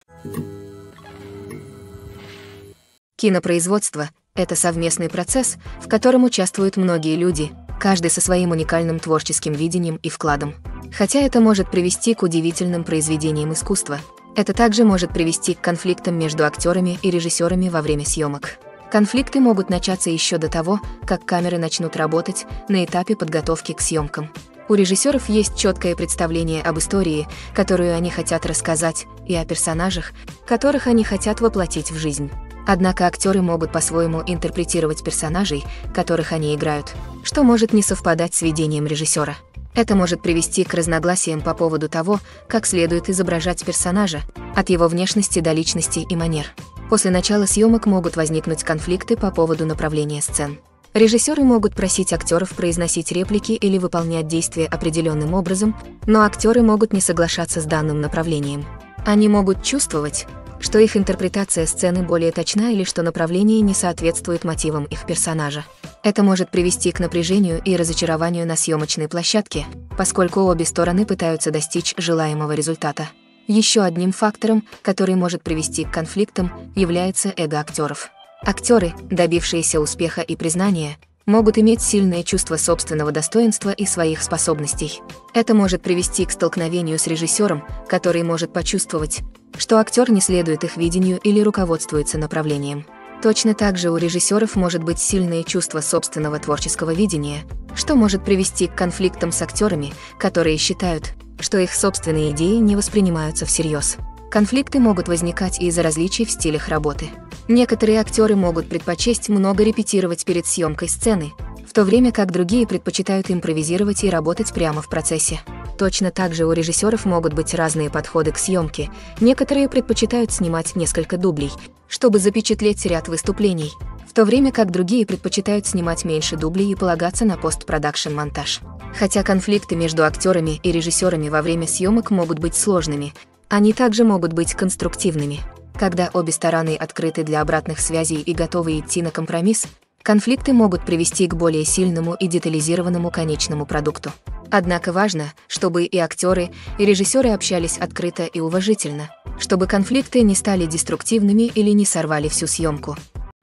Кинопроизводство — это совместный процесс, в котором участвуют многие люди, каждый со своим уникальным творческим видением и вкладом. Хотя это может привести к удивительным произведениям искусства, это также может привести к конфликтам между актерами и режиссерами во время съемок. Конфликты могут начаться еще до того, как камеры начнут работать на этапе подготовки к съемкам. У режиссеров есть четкое представление об истории, которую они хотят рассказать, и о персонажах, которых они хотят воплотить в жизнь. Однако актеры могут по-своему интерпретировать персонажей, которых они играют, что может не совпадать с видением режиссера. Это может привести к разногласиям по поводу того, как следует изображать персонажа, от его внешности до личности и манер. После начала съемок могут возникнуть конфликты по поводу направления сцен. Режиссеры могут просить актеров произносить реплики или выполнять действия определенным образом, но актеры могут не соглашаться с данным направлением. Они могут чувствовать, что их интерпретация сцены более точна или что направление не соответствует мотивам их персонажа. Это может привести к напряжению и разочарованию на съемочной площадке, поскольку обе стороны пытаются достичь желаемого результата. Еще одним фактором, который может привести к конфликтам, является эго актеров. Актеры, добившиеся успеха и признания, могут иметь сильное чувство собственного достоинства и своих способностей. Это может привести к столкновению с режиссером, который может почувствовать, что актер не следует их видению или руководствуется направлением. Точно так же у режиссеров может быть сильное чувство собственного творческого видения, что может привести к конфликтам с актерами, которые считают, что их собственные идеи не воспринимаются всерьез. Конфликты могут возникать из-за различий в стилях работы. Некоторые актеры могут предпочесть много репетировать перед съемкой сцены, в то время как другие предпочитают импровизировать и работать прямо в процессе. Точно так же у режиссеров могут быть разные подходы к съемке. Некоторые предпочитают снимать несколько дублей, чтобы запечатлеть ряд выступлений, в то время как другие предпочитают снимать меньше дублей и полагаться на постпродакшн-монтаж. Хотя конфликты между актерами и режиссерами во время съемок могут быть сложными, они также могут быть конструктивными. Когда обе стороны открыты для обратных связей и готовы идти на компромисс, конфликты могут привести к более сильному и детализированному конечному продукту. Однако важно, чтобы и актеры, и режиссеры общались открыто и уважительно, чтобы конфликты не стали деструктивными или не сорвали всю съемку.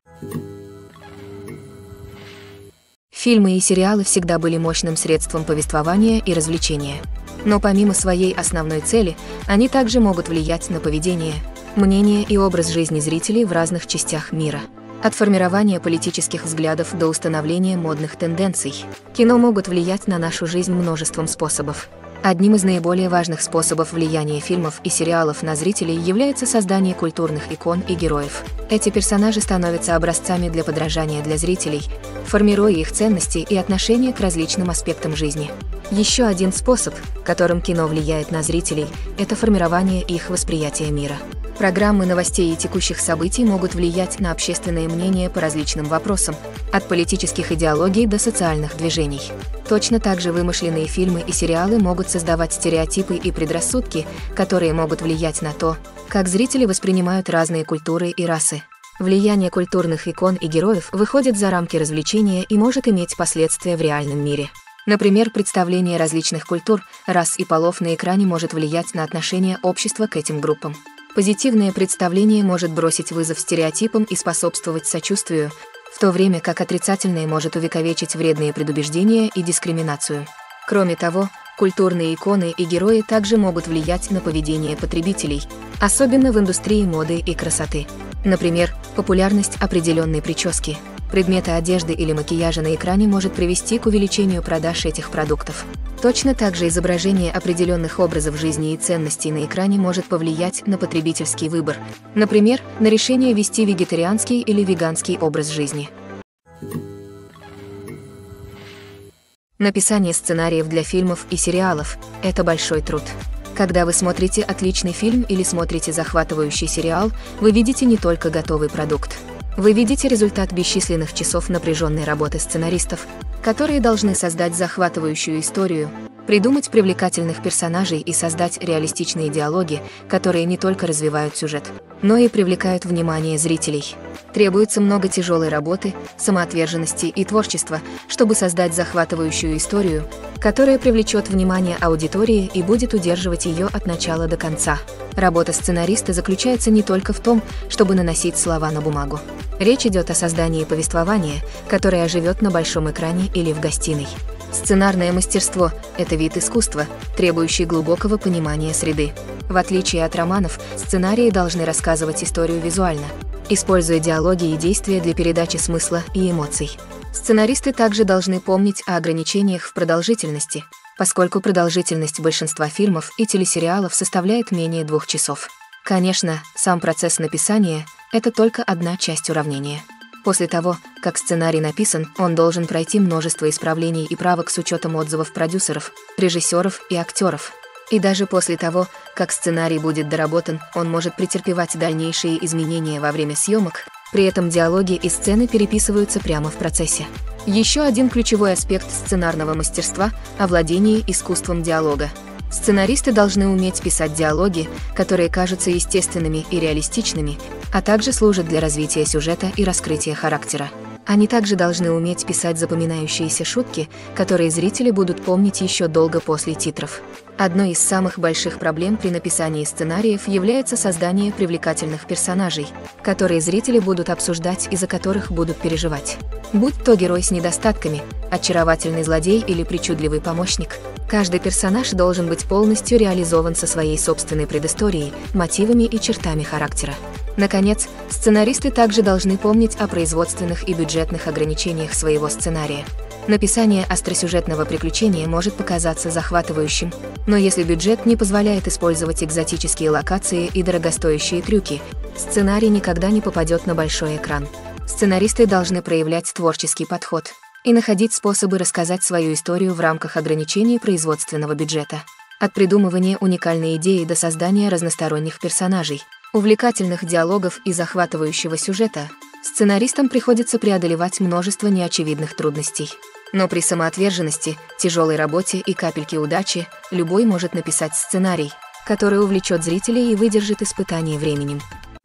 Фильмы и сериалы всегда были мощным средством повествования и развлечения. Но помимо своей основной цели, они также могут влиять на поведение, мнение и образ жизни зрителей в разных частях мира. От формирования политических взглядов до установления модных тенденций, кино могут влиять на нашу жизнь множеством способов. Одним из наиболее важных способов влияния фильмов и сериалов на зрителей является создание культурных икон и героев. Эти персонажи становятся образцами для подражания для зрителей, формируя их ценности и отношения к различным аспектам жизни. Еще один способ, которым кино влияет на зрителей, это формирование их восприятия мира. Программы новостей и текущих событий могут влиять на общественное мнение по различным вопросам, от политических идеологий до социальных движений. Точно так же вымышленные фильмы и сериалы могут создавать стереотипы и предрассудки, которые могут влиять на то, как зрители воспринимают разные культуры и расы. Влияние культурных икон и героев выходит за рамки развлечения и может иметь последствия в реальном мире. Например, представление различных культур, рас и полов на экране может влиять на отношение общества к этим группам. Позитивное представление может бросить вызов стереотипам и способствовать сочувствию, в то время как отрицательное может увековечить вредные предубеждения и дискриминацию. Кроме того, культурные иконы и герои также могут влиять на поведение потребителей, особенно в индустрии моды и красоты. Например, популярность определенной прически, предмета одежды или макияжа на экране может привести к увеличению продаж этих продуктов. Точно так же изображение определенных образов жизни и ценностей на экране может повлиять на потребительский выбор, например, на решение вести вегетарианский или веганский образ жизни. Написание сценариев для фильмов и сериалов – это большой труд. Когда вы смотрите отличный фильм или смотрите захватывающий сериал, вы видите не только готовый продукт. Вы видите результат бесчисленных часов напряженной работы сценаристов, которые должны создать захватывающую историю, придумать привлекательных персонажей и создать реалистичные диалоги, которые не только развивают сюжет, но и привлекают внимание зрителей. Требуется много тяжелой работы, самоотверженности и творчества, чтобы создать захватывающую историю, которая привлечет внимание аудитории и будет удерживать ее от начала до конца. Работа сценариста заключается не только в том, чтобы наносить слова на бумагу. Речь идет о создании повествования, которое оживет на большом экране или в гостиной. Сценарное мастерство – это вид искусства, требующий глубокого понимания среды. В отличие от романов, сценарии должны рассказывать историю визуально, используя диалоги и действия для передачи смысла и эмоций. Сценаристы также должны помнить о ограничениях в продолжительности, поскольку продолжительность большинства фильмов и телесериалов составляет менее двух часов. Конечно, сам процесс написания – это только одна часть уравнения. После того, как сценарий написан, он должен пройти множество исправлений и правок с учетом отзывов продюсеров, режиссеров и актеров. И даже после того, как сценарий будет доработан, он может претерпевать дальнейшие изменения во время съемок, при этом диалоги и сцены переписываются прямо в процессе. Еще один ключевой аспект сценарного мастерства – овладение искусством диалога. Сценаристы должны уметь писать диалоги, которые кажутся естественными и реалистичными, а также служат для развития сюжета и раскрытия характера. Они также должны уметь писать запоминающиеся шутки, которые зрители будут помнить еще долго после титров. Одной из самых больших проблем при написании сценариев является создание привлекательных персонажей, которые зрители будут обсуждать и за которых будут переживать. Будь то герой с недостатками, очаровательный злодей или причудливый помощник, каждый персонаж должен быть полностью реализован со своей собственной предысторией, мотивами и чертами характера. Наконец, сценаристы также должны помнить о производственных и бюджетных ограничениях своего сценария. Написание остросюжетного приключения может показаться захватывающим, но если бюджет не позволяет использовать экзотические локации и дорогостоящие трюки, сценарий никогда не попадет на большой экран. Сценаристы должны проявлять творческий подход и находить способы рассказать свою историю в рамках ограничений производственного бюджета. От придумывания уникальной идеи до создания разносторонних персонажей, увлекательных диалогов и захватывающего сюжета, сценаристам приходится преодолевать множество неочевидных трудностей. Но при самоотверженности, тяжелой работе и капельке удачи любой может написать сценарий, который увлечет зрителей и выдержит испытание временем.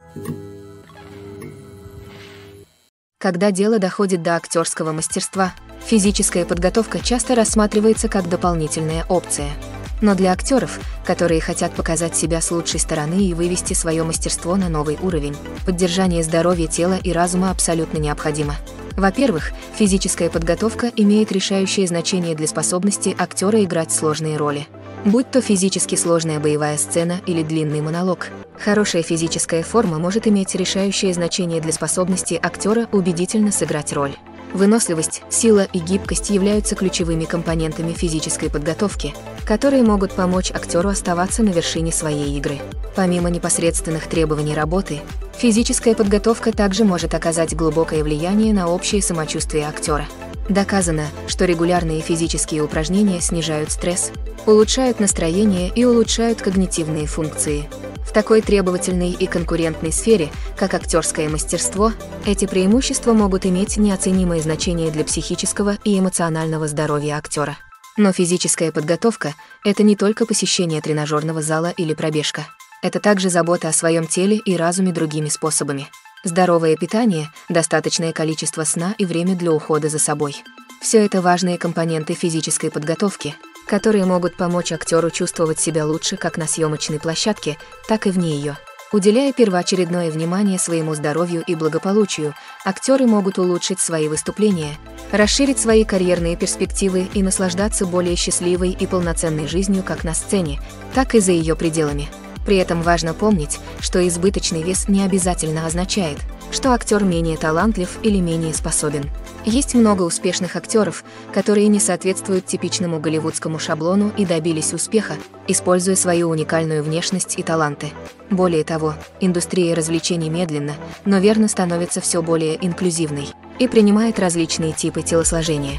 Когда дело доходит до актерского мастерства, физическая подготовка часто рассматривается как дополнительная опция. Но для актеров, которые хотят показать себя с лучшей стороны и вывести свое мастерство на новый уровень, поддержание здоровья тела и разума абсолютно необходимо. Во-первых, физическая подготовка имеет решающее значение для способности актера играть сложные роли. Будь то физически сложная боевая сцена или длинный монолог, хорошая физическая форма может иметь решающее значение для способности актера убедительно сыграть роль. Выносливость, сила и гибкость являются ключевыми компонентами физической подготовки, которые могут помочь актеру оставаться на вершине своей игры. Помимо непосредственных требований работы, физическая подготовка также может оказать глубокое влияние на общее самочувствие актера. Доказано, что регулярные физические упражнения снижают стресс, улучшают настроение и улучшают когнитивные функции. В такой требовательной и конкурентной сфере, как актерское мастерство, эти преимущества могут иметь неоценимое значение для психического и эмоционального здоровья актера. Но физическая подготовка – это не только посещение тренажерного зала или пробежка. Это также забота о своем теле и разуме другими способами. Здоровое питание, достаточное количество сна и время для ухода за собой. Все это важные компоненты физической подготовки, которые могут помочь актеру чувствовать себя лучше как на съемочной площадке, так и вне ее. Уделяя первоочередное внимание своему здоровью и благополучию, актеры могут улучшить свои выступления, расширить свои карьерные перспективы и наслаждаться более счастливой и полноценной жизнью как на сцене, так и за ее пределами. При этом важно помнить, что избыточный вес не обязательно означает, что актер менее талантлив или менее способен. Есть много успешных актеров, которые не соответствуют типичному голливудскому шаблону и добились успеха, используя свою уникальную внешность и таланты. Более того, индустрия развлечений медленно, но верно становится все более инклюзивной и принимает различные типы телосложения.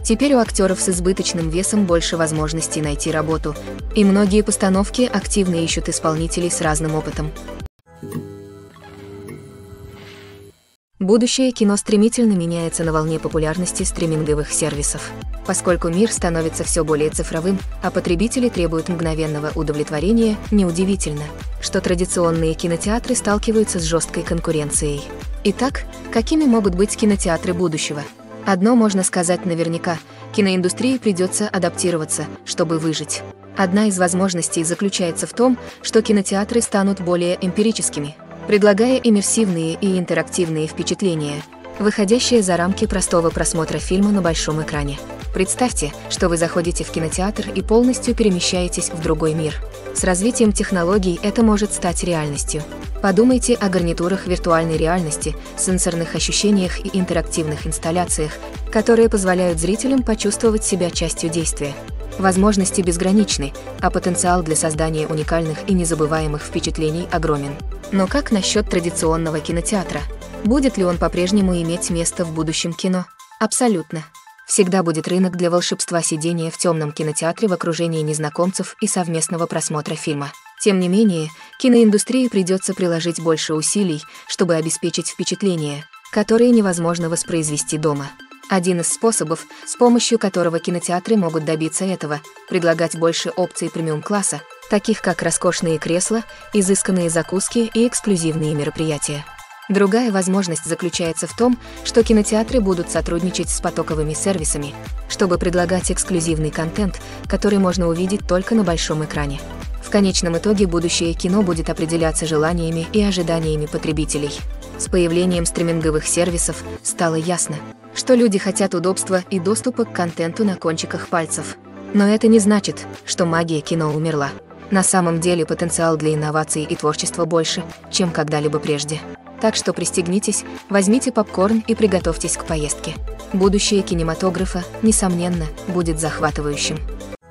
Теперь у актеров с избыточным весом больше возможностей найти работу, и многие постановки активно ищут исполнителей с разным опытом. Будущее кино стремительно меняется на волне популярности стриминговых сервисов. Поскольку мир становится все более цифровым, а потребители требуют мгновенного удовлетворения, неудивительно, что традиционные кинотеатры сталкиваются с жесткой конкуренцией. Итак, какими могут быть кинотеатры будущего? Одно можно сказать наверняка – киноиндустрии придется адаптироваться, чтобы выжить. Одна из возможностей заключается в том, что кинотеатры станут более эмпирическими, предлагая иммерсивные и интерактивные впечатления, выходящие за рамки простого просмотра фильма на большом экране. Представьте, что вы заходите в кинотеатр и полностью перемещаетесь в другой мир. С развитием технологий это может стать реальностью. Подумайте о гарнитурах виртуальной реальности, сенсорных ощущениях и интерактивных инсталляциях, которые позволяют зрителям почувствовать себя частью действия. Возможности безграничны, а потенциал для создания уникальных и незабываемых впечатлений огромен. Но как насчет традиционного кинотеатра? Будет ли он по-прежнему иметь место в будущем кино? Абсолютно. Всегда будет рынок для волшебства сидения в темном кинотеатре в окружении незнакомцев и совместного просмотра фильма. Тем не менее, киноиндустрии придется приложить больше усилий, чтобы обеспечить впечатления, которые невозможно воспроизвести дома. Один из способов, с помощью которого кинотеатры могут добиться этого, предлагать больше опций премиум-класса, таких как роскошные кресла, изысканные закуски и эксклюзивные мероприятия. Другая возможность заключается в том, что кинотеатры будут сотрудничать с потоковыми сервисами, чтобы предлагать эксклюзивный контент, который можно увидеть только на большом экране. В конечном итоге будущее кино будет определяться желаниями и ожиданиями потребителей. С появлением стриминговых сервисов стало ясно, что люди хотят удобства и доступа к контенту на кончиках пальцев. Но это не значит, что магия кино умерла. На самом деле потенциал для инноваций и творчества больше, чем когда-либо прежде. Так что пристегнитесь, возьмите попкорн и приготовьтесь к поездке. Будущее кинематографа, несомненно, будет захватывающим.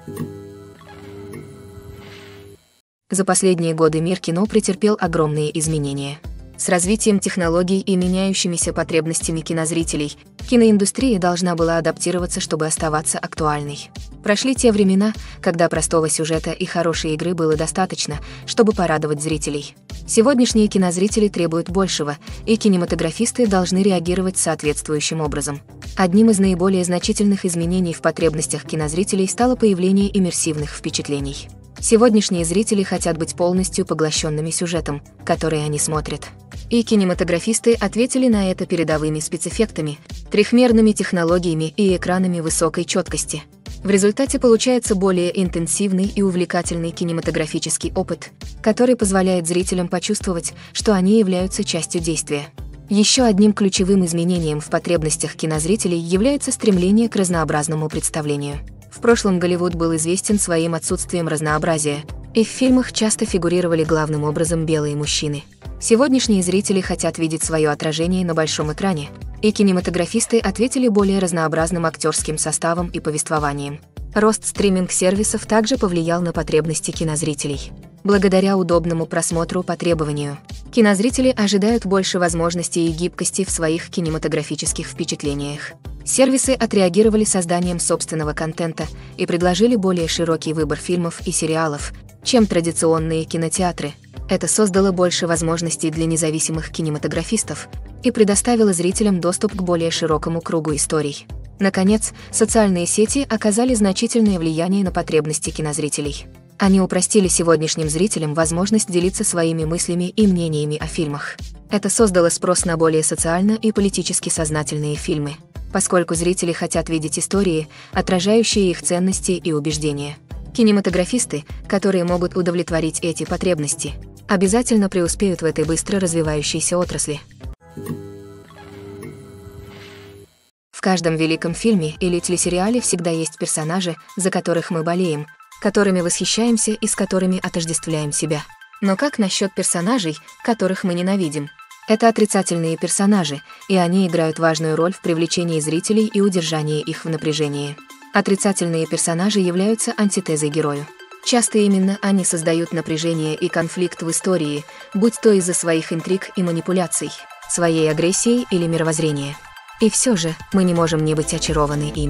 За последние годы мир кино претерпел огромные изменения. С развитием технологий и меняющимися потребностями кинозрителей, киноиндустрия должна была адаптироваться, чтобы оставаться актуальной. Прошли те времена, когда простого сюжета и хорошей игры было достаточно, чтобы порадовать зрителей. Сегодняшние кинозрители требуют большего, и кинематографисты должны реагировать соответствующим образом. Одним из наиболее значительных изменений в потребностях кинозрителей стало появление иммерсивных впечатлений. Сегодняшние зрители хотят быть полностью поглощенными сюжетом, который они смотрят. И кинематографисты ответили на это передовыми спецэффектами, трехмерными технологиями и экранами высокой четкости. В результате получается более интенсивный и увлекательный кинематографический опыт, который позволяет зрителям почувствовать, что они являются частью действия. Еще одним ключевым изменением в потребностях кинозрителей является стремление к разнообразному представлению. В прошлом Голливуд был известен своим отсутствием разнообразия, и в фильмах часто фигурировали главным образом белые мужчины. Сегодняшние зрители хотят видеть свое отражение на большом экране, и кинематографисты ответили более разнообразным актерским составом и повествованием. Рост стриминг-сервисов также повлиял на потребности кинозрителей. Благодаря удобному просмотру по требованию, кинозрители ожидают больше возможностей и гибкости в своих кинематографических впечатлениях. Сервисы отреагировали созданием собственного контента и предложили более широкий выбор фильмов и сериалов, чем традиционные кинотеатры. Это создало больше возможностей для независимых кинематографистов и предоставило зрителям доступ к более широкому кругу историй. Наконец, социальные сети оказали значительное влияние на потребности кинозрителей. Они упростили сегодняшним зрителям возможность делиться своими мыслями и мнениями о фильмах. Это создало спрос на более социально и политически сознательные фильмы, поскольку зрители хотят видеть истории, отражающие их ценности и убеждения. Кинематографисты, которые могут удовлетворить эти потребности, обязательно преуспеют в этой быстро развивающейся отрасли. В каждом великом фильме или телесериале всегда есть персонажи, за которых мы болеем, которыми восхищаемся и с которыми отождествляем себя. Но как насчет персонажей, которых мы ненавидим? Это отрицательные персонажи, и они играют важную роль в привлечении зрителей и удержании их в напряжении. Отрицательные персонажи являются антитезой герою. Часто именно они создают напряжение и конфликт в истории, будь то из-за своих интриг и манипуляций, своей агрессии или мировоззрения. И все же мы не можем не быть очарованы ими.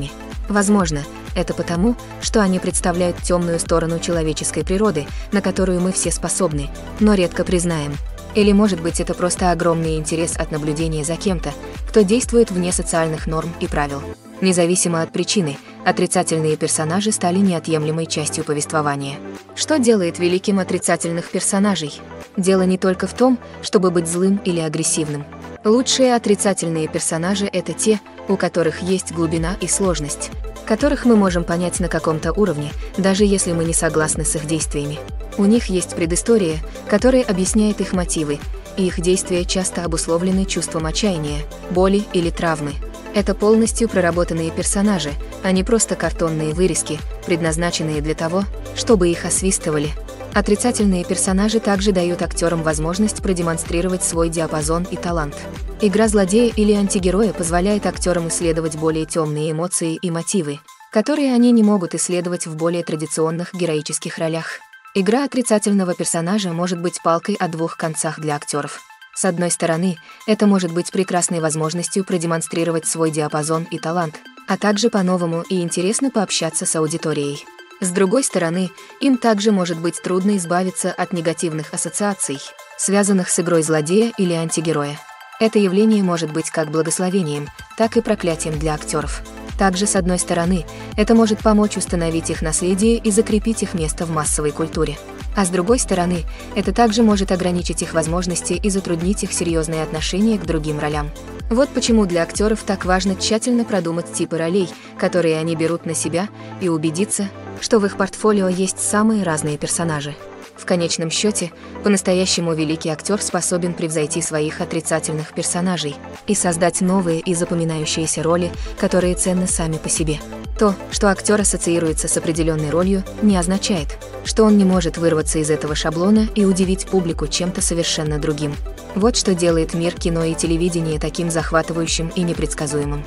Возможно, это потому, что они представляют темную сторону человеческой природы, на которую мы все способны, но редко признаем. Или, может быть, это просто огромный интерес от наблюдения за кем-то, кто действует вне социальных норм и правил. Независимо от причины, отрицательные персонажи стали неотъемлемой частью повествования. Что делает великим отрицательных персонажей? Дело не только в том, чтобы быть злым или агрессивным. Лучшие отрицательные персонажи – это те, у которых есть глубина и сложность, которых мы можем понять на каком-то уровне, даже если мы не согласны с их действиями. У них есть предыстория, которая объясняет их мотивы, и их действия часто обусловлены чувством отчаяния, боли или травмы. Это полностью проработанные персонажи, а не просто картонные вырезки, предназначенные для того, чтобы их освистывали. Отрицательные персонажи также дают актерам возможность продемонстрировать свой диапазон и талант. Игра злодея или антигероя позволяет актерам исследовать более темные эмоции и мотивы, которые они не могут исследовать в более традиционных героических ролях. Игра отрицательного персонажа может быть палкой о двух концах для актеров. С одной стороны, это может быть прекрасной возможностью продемонстрировать свой диапазон и талант, а также по-новому и интересно пообщаться с аудиторией. С другой стороны, им также может быть трудно избавиться от негативных ассоциаций, связанных с игрой злодея или антигероя. Это явление может быть как благословением, так и проклятием для актеров. Также, с одной стороны, это может помочь установить их наследие и закрепить их место в массовой культуре. А с другой стороны, это также может ограничить их возможности и затруднить их серьезные отношения к другим ролям. Вот почему для актеров так важно тщательно продумать типы ролей, которые они берут на себя, и убедиться, что в их портфолио есть самые разные персонажи. В конечном счете, по-настоящему великий актер способен превзойти своих отрицательных персонажей и создать новые и запоминающиеся роли, которые ценны сами по себе. То, что актер ассоциируется с определенной ролью, не означает, что он не может вырваться из этого шаблона и удивить публику чем-то совершенно другим. Вот что делает мир кино и телевидения таким захватывающим и непредсказуемым.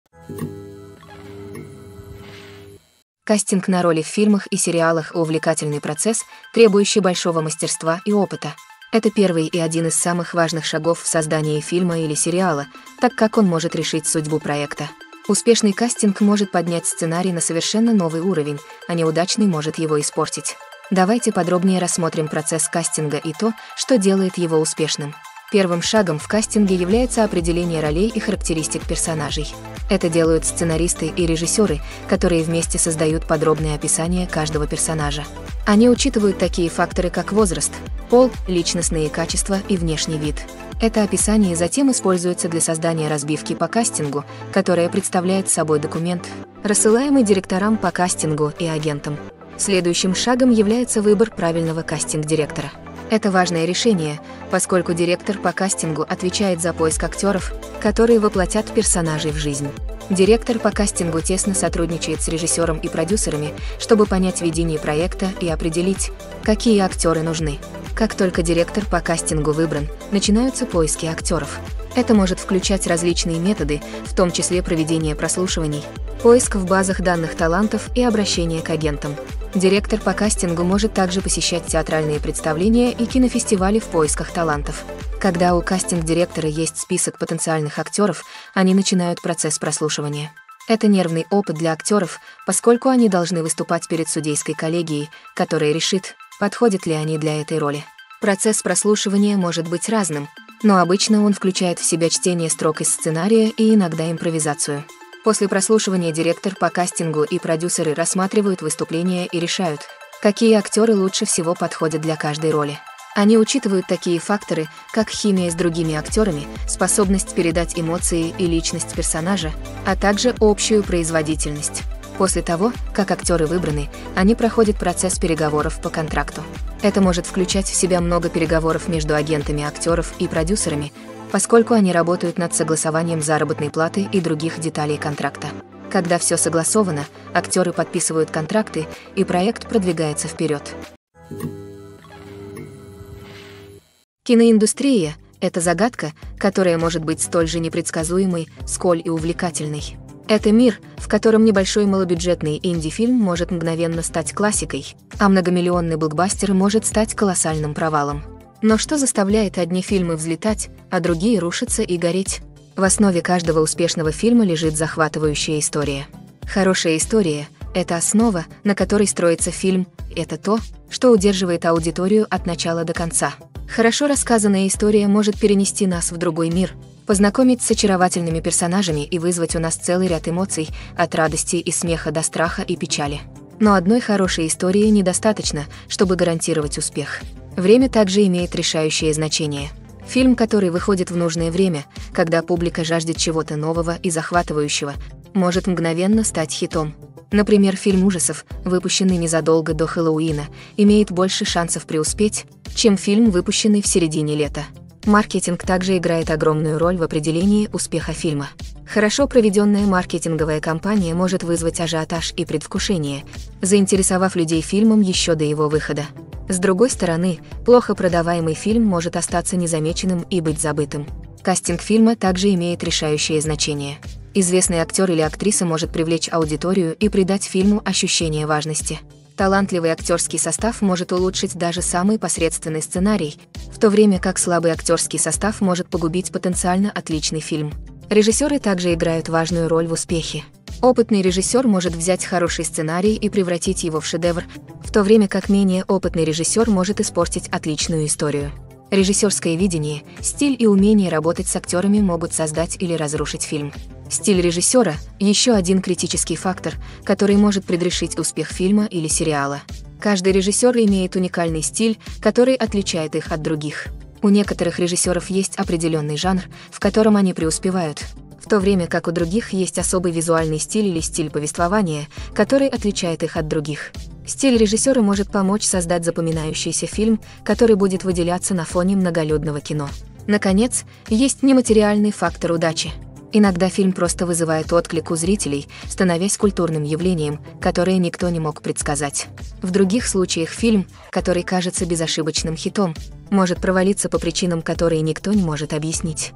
Кастинг на роли в фильмах и сериалах – увлекательный процесс, требующий большого мастерства и опыта. Это первый и один из самых важных шагов в создании фильма или сериала, так как он может решить судьбу проекта. Успешный кастинг может поднять сценарий на совершенно новый уровень, а неудачный может его испортить. Давайте подробнее рассмотрим процесс кастинга и то, что делает его успешным. Первым шагом в кастинге является определение ролей и характеристик персонажей. Это делают сценаристы и режиссеры, которые вместе создают подробное описание каждого персонажа. Они учитывают такие факторы, как возраст, пол, личностные качества и внешний вид. Это описание затем используется для создания разбивки по кастингу, которая представляет собой документ, рассылаемый директорам по кастингу и агентам. Следующим шагом является выбор правильного кастинг-директора. Это важное решение, поскольку директор по кастингу отвечает за поиск актеров, которые воплотят персонажей в жизнь. Директор по кастингу тесно сотрудничает с режиссером и продюсерами, чтобы понять видение проекта и определить, какие актеры нужны. Как только директор по кастингу выбран, начинаются поиски актеров. Это может включать различные методы, в том числе проведение прослушиваний, поиск в базах данных талантов и обращение к агентам. Директор по кастингу может также посещать театральные представления и кинофестивали в поисках талантов. Когда у кастинг-директора есть список потенциальных актеров, они начинают процесс прослушивания. Это нервный опыт для актеров, поскольку они должны выступать перед судейской коллегией, которая решит, подходят ли они для этой роли. Процесс прослушивания может быть разным, но обычно он включает в себя чтение строк из сценария и иногда импровизацию. После прослушивания директор по кастингу и продюсеры рассматривают выступления и решают, какие актеры лучше всего подходят для каждой роли. Они учитывают такие факторы, как химия с другими актерами, способность передать эмоции и личность персонажа, а также общую производительность. После того, как актеры выбраны, они проходят процесс переговоров по контракту. Это может включать в себя много переговоров между агентами актеров и продюсерами, поскольку они работают над согласованием заработной платы и других деталей контракта. Когда все согласовано, актеры подписывают контракты, и проект продвигается вперед. Киноиндустрия – это загадка, которая может быть столь же непредсказуемой, сколь и увлекательной. Это мир, в котором небольшой малобюджетный инди-фильм может мгновенно стать классикой, а многомиллионный блокбастер может стать колоссальным провалом. Но что заставляет одни фильмы взлетать, а другие рушиться и гореть? В основе каждого успешного фильма лежит захватывающая история. Хорошая история – это основа, на которой строится фильм, это то, что удерживает аудиторию от начала до конца. Хорошо рассказанная история может перенести нас в другой мир, познакомить с очаровательными персонажами и вызвать у нас целый ряд эмоций, от радости и смеха до страха и печали. Но одной хорошей истории недостаточно, чтобы гарантировать успех. Время также имеет решающее значение. Фильм, который выходит в нужное время, когда публика жаждет чего-то нового и захватывающего, может мгновенно стать хитом. Например, фильм ужасов, выпущенный незадолго до Хэллоуина, имеет больше шансов преуспеть, чем фильм, выпущенный в середине лета. Маркетинг также играет огромную роль в определении успеха фильма. Хорошо проведенная маркетинговая кампания может вызвать ажиотаж и предвкушение, заинтересовав людей фильмом еще до его выхода. С другой стороны, плохо продаваемый фильм может остаться незамеченным и быть забытым. Кастинг фильма также имеет решающее значение. Известный актер или актриса может привлечь аудиторию и придать фильму ощущение важности. Талантливый актерский состав может улучшить даже самый посредственный сценарий, в то время как слабый актерский состав может погубить потенциально отличный фильм. Режиссеры также играют важную роль в успехе. Опытный режиссер может взять хороший сценарий и превратить его в шедевр, в то время как менее опытный режиссер может испортить отличную историю. Режиссерское видение, стиль и умение работать с актерами могут создать или разрушить фильм. Стиль режиссера – еще один критический фактор, который может предрешить успех фильма или сериала. Каждый режиссер имеет уникальный стиль, который отличает их от других. У некоторых режиссеров есть определенный жанр, в котором они преуспевают, в то время как у других есть особый визуальный стиль или стиль повествования, который отличает их от других. Стиль режиссера может помочь создать запоминающийся фильм, который будет выделяться на фоне многолюдного кино. Наконец, есть нематериальный фактор удачи. Иногда фильм просто вызывает отклик у зрителей, становясь культурным явлением, которое никто не мог предсказать. В других случаях фильм, который кажется безошибочным хитом, может провалиться по причинам, которые никто не может объяснить.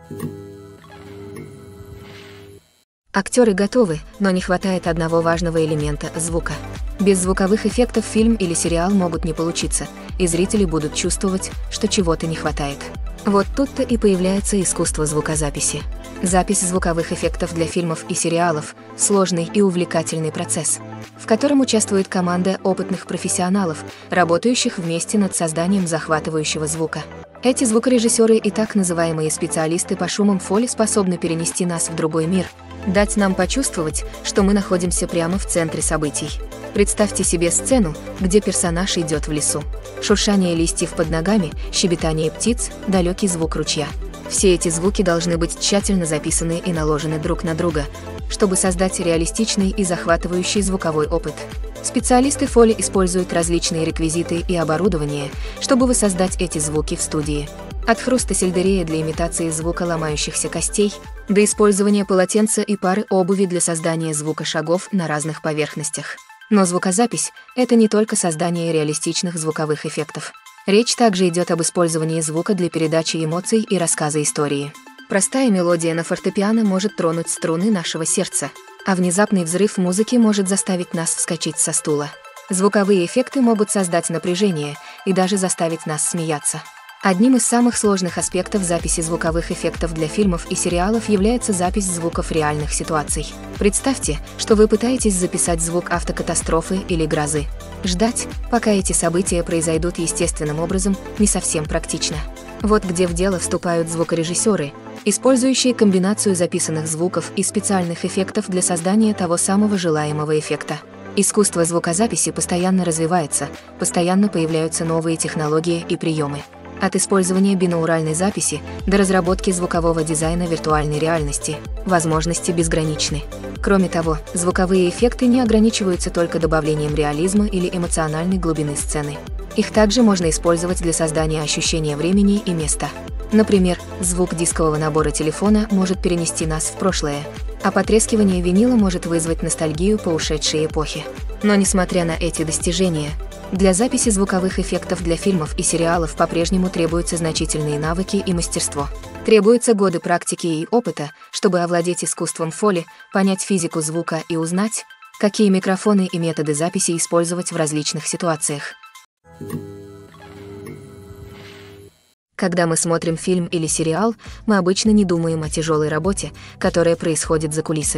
Актеры готовы, но не хватает одного важного элемента – звука. Без звуковых эффектов фильм или сериал могут не получиться, и зрители будут чувствовать, что чего-то не хватает. Вот тут-то и появляется искусство звукозаписи. Запись звуковых эффектов для фильмов и сериалов – сложный и увлекательный процесс, в котором участвует команда опытных профессионалов, работающих вместе над созданием захватывающего звука. Эти звукорежиссеры и так называемые специалисты по шумам фоли способны перенести нас в другой мир, дать нам почувствовать, что мы находимся прямо в центре событий. Представьте себе сцену, где персонаж идет в лесу. Шуршание листьев под ногами, щебетание птиц, далекий звук ручья. Все эти звуки должны быть тщательно записаны и наложены друг на друга, чтобы создать реалистичный и захватывающий звуковой опыт. Специалисты фоли используют различные реквизиты и оборудование, чтобы воссоздать эти звуки в студии. От хруста сельдерея для имитации звука ломающихся костей до использования полотенца и пары обуви для создания звука шагов на разных поверхностях. Но звукозапись – это не только создание реалистичных звуковых эффектов. Речь также идет об использовании звука для передачи эмоций и рассказа истории. Простая мелодия на фортепиано может тронуть струны нашего сердца, а внезапный взрыв музыки может заставить нас вскочить со стула. Звуковые эффекты могут создать напряжение и даже заставить нас смеяться. Одним из самых сложных аспектов записи звуковых эффектов для фильмов и сериалов является запись звуков реальных ситуаций. Представьте, что вы пытаетесь записать звук автокатастрофы или грозы. Ждать, пока эти события произойдут естественным образом, не совсем практично. Вот где в дело вступают звукорежиссеры, использующие комбинацию записанных звуков и специальных эффектов для создания того самого желаемого эффекта. Искусство звукозаписи постоянно развивается, постоянно появляются новые технологии и приемы. От использования бинауральной записи до разработки звукового дизайна виртуальной реальности возможности безграничны. Кроме того, звуковые эффекты не ограничиваются только добавлением реализма или эмоциональной глубины сцены. Их также можно использовать для создания ощущения времени и места. Например, звук дискового набора телефона может перенести нас в прошлое, а потрескивание винила может вызвать ностальгию по ушедшей эпохе. Но несмотря на эти достижения, для записи звуковых эффектов для фильмов и сериалов по-прежнему требуются значительные навыки и мастерство. Требуются годы практики и опыта, чтобы овладеть искусством фоли, понять физику звука и узнать, какие микрофоны и методы записи использовать в различных ситуациях. Когда мы смотрим фильм или сериал, мы обычно не думаем о тяжелой работе, которая происходит за кулисами.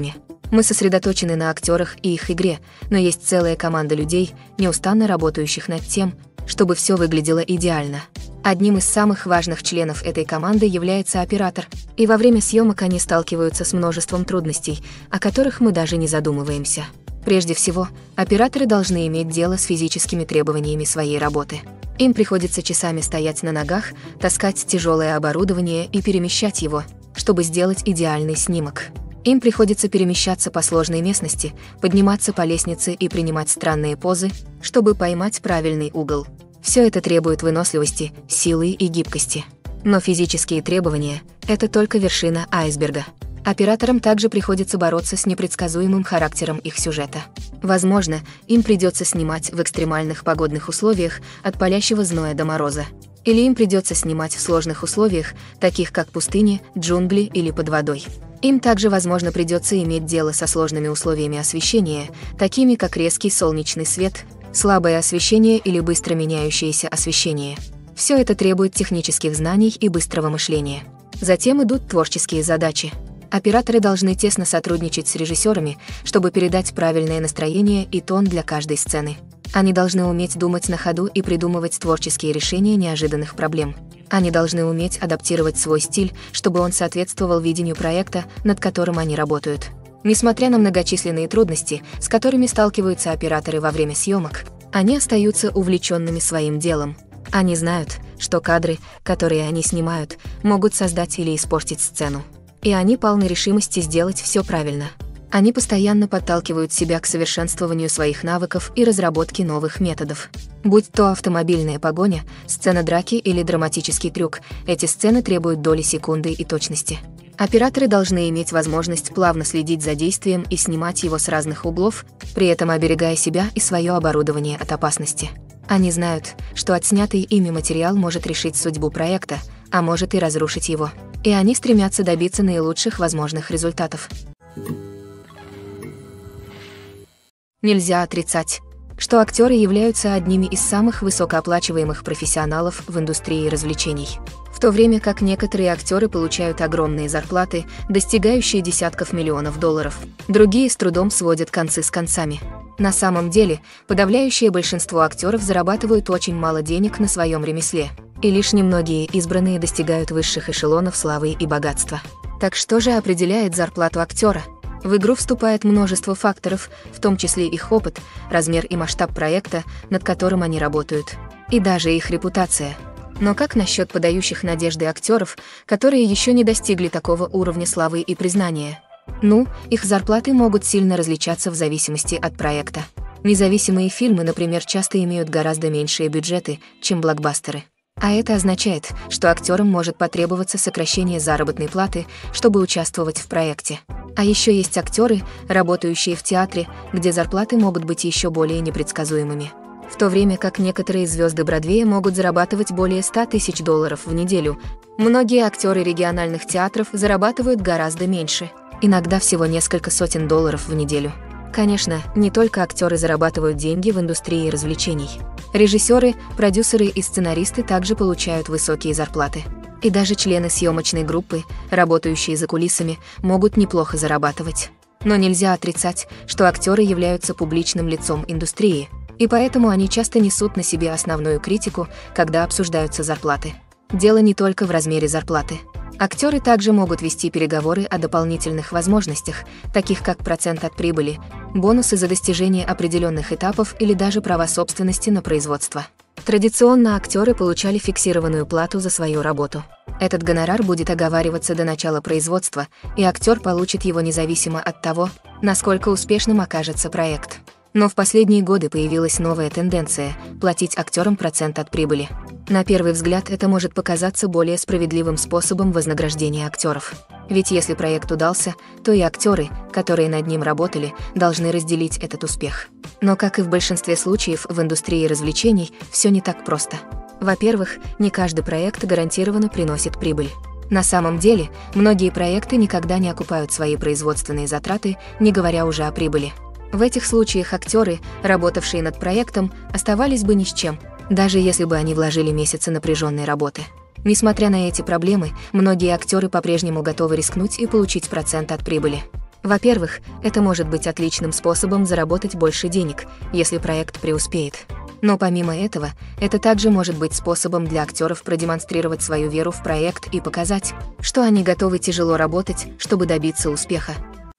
Мы сосредоточены на актерах и их игре, но есть целая команда людей, неустанно работающих над тем, чтобы все выглядело идеально. Одним из самых важных членов этой команды является оператор, и во время съемок они сталкиваются с множеством трудностей, о которых мы даже не задумываемся. Прежде всего, операторы должны иметь дело с физическими требованиями своей работы. Им приходится часами стоять на ногах, таскать тяжелое оборудование и перемещать его, чтобы сделать идеальный снимок. Им приходится перемещаться по сложной местности, подниматься по лестнице и принимать странные позы, чтобы поймать правильный угол. Все это требует выносливости, силы и гибкости. Но физические требования – это только вершина айсберга. Операторам также приходится бороться с непредсказуемым характером их сюжета. Возможно, им придется снимать в экстремальных погодных условиях от палящего зноя до мороза. Или им придется снимать в сложных условиях, таких как пустыни, джунгли или под водой. Им также, возможно, придется иметь дело со сложными условиями освещения, такими как резкий солнечный свет, слабое освещение или быстро меняющееся освещение. Все это требует технических знаний и быстрого мышления. Затем идут творческие задачи. Операторы должны тесно сотрудничать с режиссерами, чтобы передать правильное настроение и тон для каждой сцены. Они должны уметь думать на ходу и придумывать творческие решения неожиданных проблем. Они должны уметь адаптировать свой стиль, чтобы он соответствовал видению проекта, над которым они работают. Несмотря на многочисленные трудности, с которыми сталкиваются операторы во время съемок, они остаются увлеченными своим делом. Они знают, что кадры, которые они снимают, могут создать или испортить сцену. И они полны решимости сделать все правильно. Они постоянно подталкивают себя к совершенствованию своих навыков и разработке новых методов. Будь то автомобильная погоня, сцена драки или драматический трюк, эти сцены требуют доли секунды и точности. Операторы должны иметь возможность плавно следить за действием и снимать его с разных углов, при этом оберегая себя и свое оборудование от опасности. Они знают, что отснятый ими материал может решить судьбу проекта, а может и разрушить его. И они стремятся добиться наилучших возможных результатов. Нельзя отрицать, что актеры являются одними из самых высокооплачиваемых профессионалов в индустрии развлечений. В то время как некоторые актеры получают огромные зарплаты, достигающие десятков миллионов долларов, другие с трудом сводят концы с концами. На самом деле, подавляющее большинство актеров зарабатывают очень мало денег на своем ремесле, и лишь немногие избранные достигают высших эшелонов славы и богатства. Так что же определяет зарплату актера? В игру вступает множество факторов, в том числе их опыт, размер и масштаб проекта, над которым они работают, и даже их репутация. Но как насчет подающих надежды актеров, которые еще не достигли такого уровня славы и признания? Ну, их зарплаты могут сильно различаться в зависимости от проекта. Независимые фильмы, например, часто имеют гораздо меньшие бюджеты, чем блокбастеры. А это означает, что актерам может потребоваться сокращение заработной платы, чтобы участвовать в проекте. А еще есть актеры, работающие в театре, где зарплаты могут быть еще более непредсказуемыми. В то время как некоторые звезды Бродвея могут зарабатывать более ста тысяч долларов в неделю, многие актеры региональных театров зарабатывают гораздо меньше, иногда всего несколько сотен долларов в неделю. Конечно, не только актеры зарабатывают деньги в индустрии развлечений. Режиссеры, продюсеры и сценаристы также получают высокие зарплаты. И даже члены съемочной группы, работающие за кулисами, могут неплохо зарабатывать. Но нельзя отрицать, что актеры являются публичным лицом индустрии, и поэтому они часто несут на себе основную критику, когда обсуждаются зарплаты. Дело не только в размере зарплаты. Актеры также могут вести переговоры о дополнительных возможностях, таких как процент от прибыли, бонусы за достижение определенных этапов или даже права собственности на производство. Традиционно актеры получали фиксированную плату за свою работу. Этот гонорар будет оговариваться до начала производства, и актер получит его независимо от того, насколько успешным окажется проект. Но в последние годы появилась новая тенденция – платить актерам процент от прибыли. На первый взгляд это может показаться более справедливым способом вознаграждения актеров. Ведь если проект удался, то и актеры, которые над ним работали, должны разделить этот успех. Но, как и в большинстве случаев в индустрии развлечений, все не так просто. Во-первых, не каждый проект гарантированно приносит прибыль. На самом деле, многие проекты никогда не окупают свои производственные затраты, не говоря уже о прибыли. В этих случаях актеры, работавшие над проектом, оставались бы ни с чем, даже если бы они вложили месяцы напряженной работы. Несмотря на эти проблемы, многие актеры по-прежнему готовы рискнуть и получить процент от прибыли. Во-первых, это может быть отличным способом заработать больше денег, если проект преуспеет. Но помимо этого, это также может быть способом для актеров продемонстрировать свою веру в проект и показать, что они готовы тяжело работать, чтобы добиться успеха.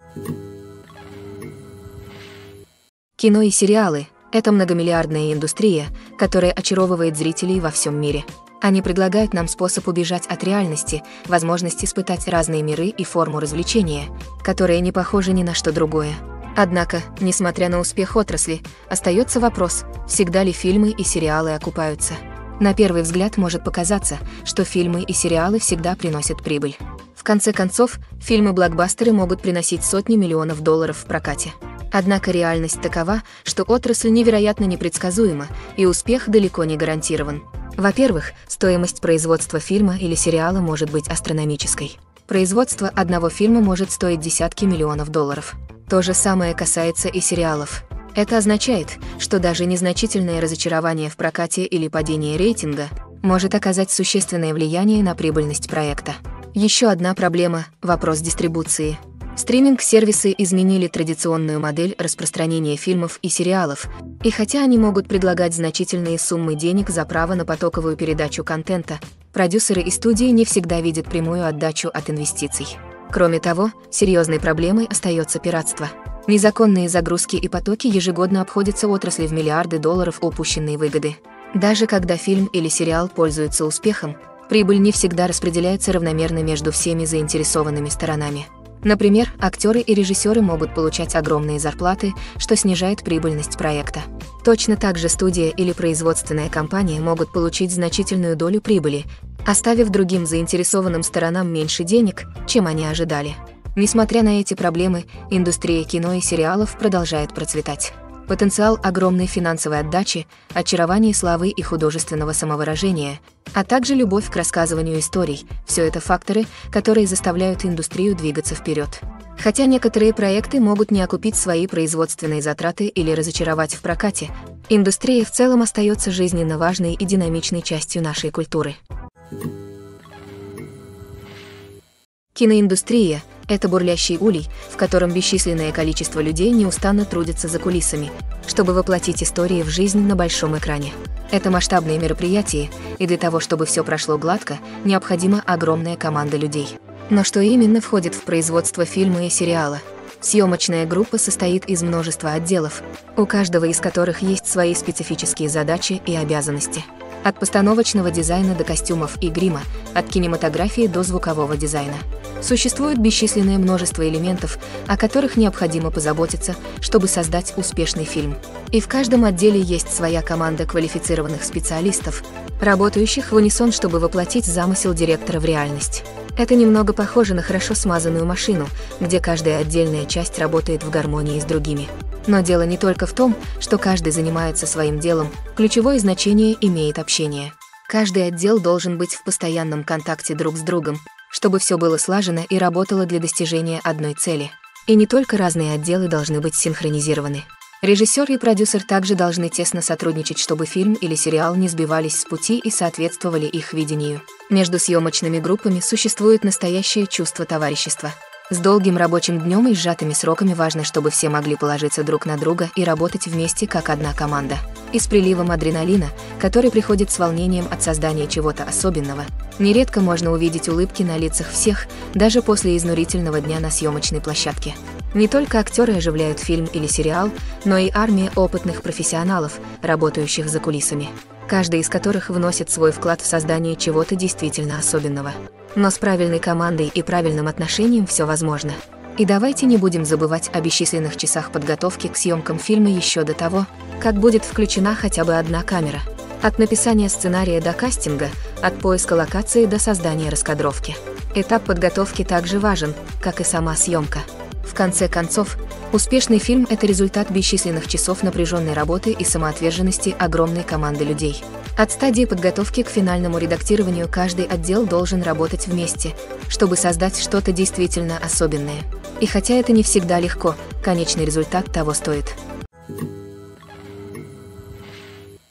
Кино и сериалы – это многомиллиардная индустрия, которая очаровывает зрителей во всем мире. Они предлагают нам способ убежать от реальности, возможность испытать разные миры и форму развлечения, которые не похожи ни на что другое. Однако, несмотря на успех отрасли, остается вопрос, всегда ли фильмы и сериалы окупаются. На первый взгляд может показаться, что фильмы и сериалы всегда приносят прибыль. В конце концов, фильмы-блокбастеры могут приносить сотни миллионов долларов в прокате. Однако реальность такова, что отрасль невероятно непредсказуема, и успех далеко не гарантирован. Во-первых, стоимость производства фильма или сериала может быть астрономической. Производство одного фильма может стоить десятки миллионов долларов. То же самое касается и сериалов. Это означает, что даже незначительное разочарование в прокате или падение рейтинга может оказать существенное влияние на прибыльность проекта. Еще одна проблема – вопрос дистрибуции. Стриминг-сервисы изменили традиционную модель распространения фильмов и сериалов, и хотя они могут предлагать значительные суммы денег за право на потоковую передачу контента, продюсеры и студии не всегда видят прямую отдачу от инвестиций. Кроме того, серьезной проблемой остается пиратство. Незаконные загрузки и потоки ежегодно обходятся отрасли в миллиарды долларов упущенной выгоды. Даже когда фильм или сериал пользуются успехом, прибыль не всегда распределяется равномерно между всеми заинтересованными сторонами. Например, актеры и режиссеры могут получать огромные зарплаты, что снижает прибыльность проекта. Точно так же студия или производственная компания могут получить значительную долю прибыли, оставив другим заинтересованным сторонам меньше денег, чем они ожидали. Несмотря на эти проблемы, индустрия кино и сериалов продолжает процветать. Потенциал огромной финансовой отдачи, очарование славы и художественного самовыражения, а также любовь к рассказыванию историй – все это факторы, которые заставляют индустрию двигаться вперед. Хотя некоторые проекты могут не окупить свои производственные затраты или разочаровать в прокате, индустрия в целом остается жизненно важной и динамичной частью нашей культуры. Киноиндустрия – это бурлящий улей, в котором бесчисленное количество людей неустанно трудятся за кулисами, чтобы воплотить истории в жизнь на большом экране. Это масштабные мероприятия, и для того, чтобы все прошло гладко, необходима огромная команда людей. Но что именно входит в производство фильма и сериала? Съемочная группа состоит из множества отделов, у каждого из которых есть свои специфические задачи и обязанности. От постановочного дизайна до костюмов и грима, от кинематографии до звукового дизайна. Существует бесчисленное множество элементов, о которых необходимо позаботиться, чтобы создать успешный фильм. И в каждом отделе есть своя команда квалифицированных специалистов, работающих в унисон, чтобы воплотить замысел директора в реальность. Это немного похоже на хорошо смазанную машину, где каждая отдельная часть работает в гармонии с другими. Но дело не только в том, что каждый занимается своим делом, ключевое значение имеет общение. Каждый отдел должен быть в постоянном контакте друг с другом, чтобы все было слажено и работало для достижения одной цели. И не только разные отделы должны быть синхронизированы. Режиссер и продюсер также должны тесно сотрудничать, чтобы фильм или сериал не сбивались с пути и соответствовали их видению. Между съемочными группами существует настоящее чувство товарищества. С долгим рабочим днем и сжатыми сроками важно, чтобы все могли положиться друг на друга и работать вместе как одна команда. И с приливом адреналина, который приходит с волнением от создания чего-то особенного, нередко можно увидеть улыбки на лицах всех, даже после изнурительного дня на съемочной площадке. Не только актеры оживляют фильм или сериал, но и армия опытных профессионалов, работающих за кулисами, каждый из которых вносит свой вклад в создание чего-то действительно особенного. Но с правильной командой и правильным отношением все возможно. И давайте не будем забывать о бесчисленных часах подготовки к съемкам фильма еще до того, как будет включена хотя бы одна камера. От написания сценария до кастинга, от поиска локации до создания раскадровки. Этап подготовки также важен, как и сама съемка. В конце концов, успешный фильм – это результат бесчисленных часов напряженной работы и самоотверженности огромной команды людей. От стадии подготовки к финальному редактированию каждый отдел должен работать вместе, чтобы создать что-то действительно особенное. И хотя это не всегда легко, конечный результат того стоит.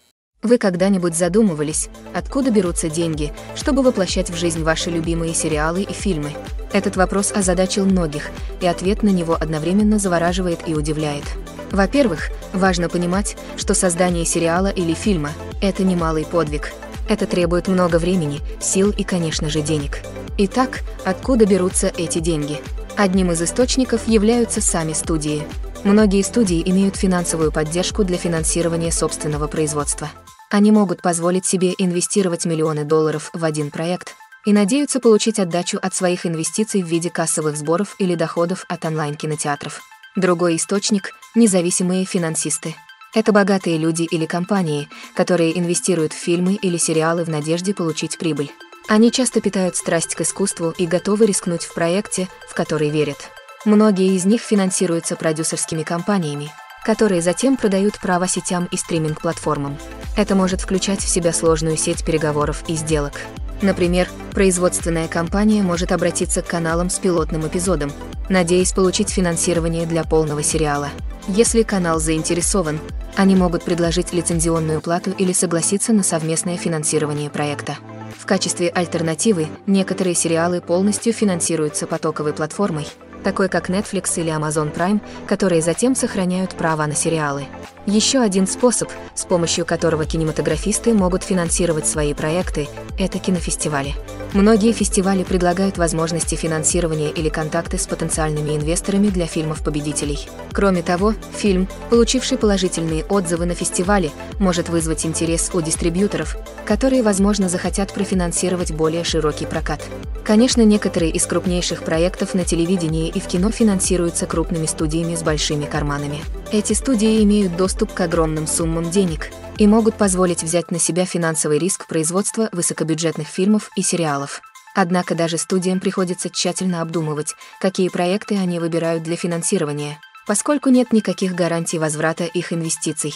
Вы когда-нибудь задумывались, откуда берутся деньги, чтобы воплощать в жизнь ваши любимые сериалы и фильмы? Этот вопрос озадачил многих, и ответ на него одновременно завораживает и удивляет. Во-первых, важно понимать, что создание сериала или фильма – это немалый подвиг. Это требует много времени, сил и, конечно же, денег. Итак, откуда берутся эти деньги? Одним из источников являются сами студии. Многие студии имеют финансовую поддержку для финансирования собственного производства. Они могут позволить себе инвестировать миллионы долларов в один проект и надеются получить отдачу от своих инвестиций в виде кассовых сборов или доходов от онлайн-кинотеатров. Другой источник – независимые финансисты. Это богатые люди или компании, которые инвестируют в фильмы или сериалы в надежде получить прибыль. Они часто питают страсть к искусству и готовы рискнуть в проекте, в который верят. Многие из них финансируются продюсерскими компаниями, которые затем продают права сетям и стриминг-платформам. Это может включать в себя сложную сеть переговоров и сделок. Например, производственная компания может обратиться к каналам с пилотным эпизодом, надеясь получить финансирование для полного сериала. Если канал заинтересован, они могут предложить лицензионную плату или согласиться на совместное финансирование проекта. В качестве альтернативы некоторые сериалы полностью финансируются потоковой платформой, такой как Netflix или Amazon Prime, которые затем сохраняют права на сериалы. Еще один способ, с помощью которого кинематографисты могут финансировать свои проекты, это кинофестивали. Многие фестивали предлагают возможности финансирования или контакты с потенциальными инвесторами для фильмов-победителей. Кроме того, фильм, получивший положительные отзывы на фестивале, может вызвать интерес у дистрибьюторов, которые, возможно, захотят профинансировать более широкий прокат. Конечно, некоторые из крупнейших проектов на телевидении и в кино финансируются крупными студиями с большими карманами. Эти студии имеют доступ к огромным суммам денег и могут позволить взять на себя финансовый риск производства высокобюджетных фильмов и сериалов. Однако даже студиям приходится тщательно обдумывать, какие проекты они выбирают для финансирования, поскольку нет никаких гарантий возврата их инвестиций.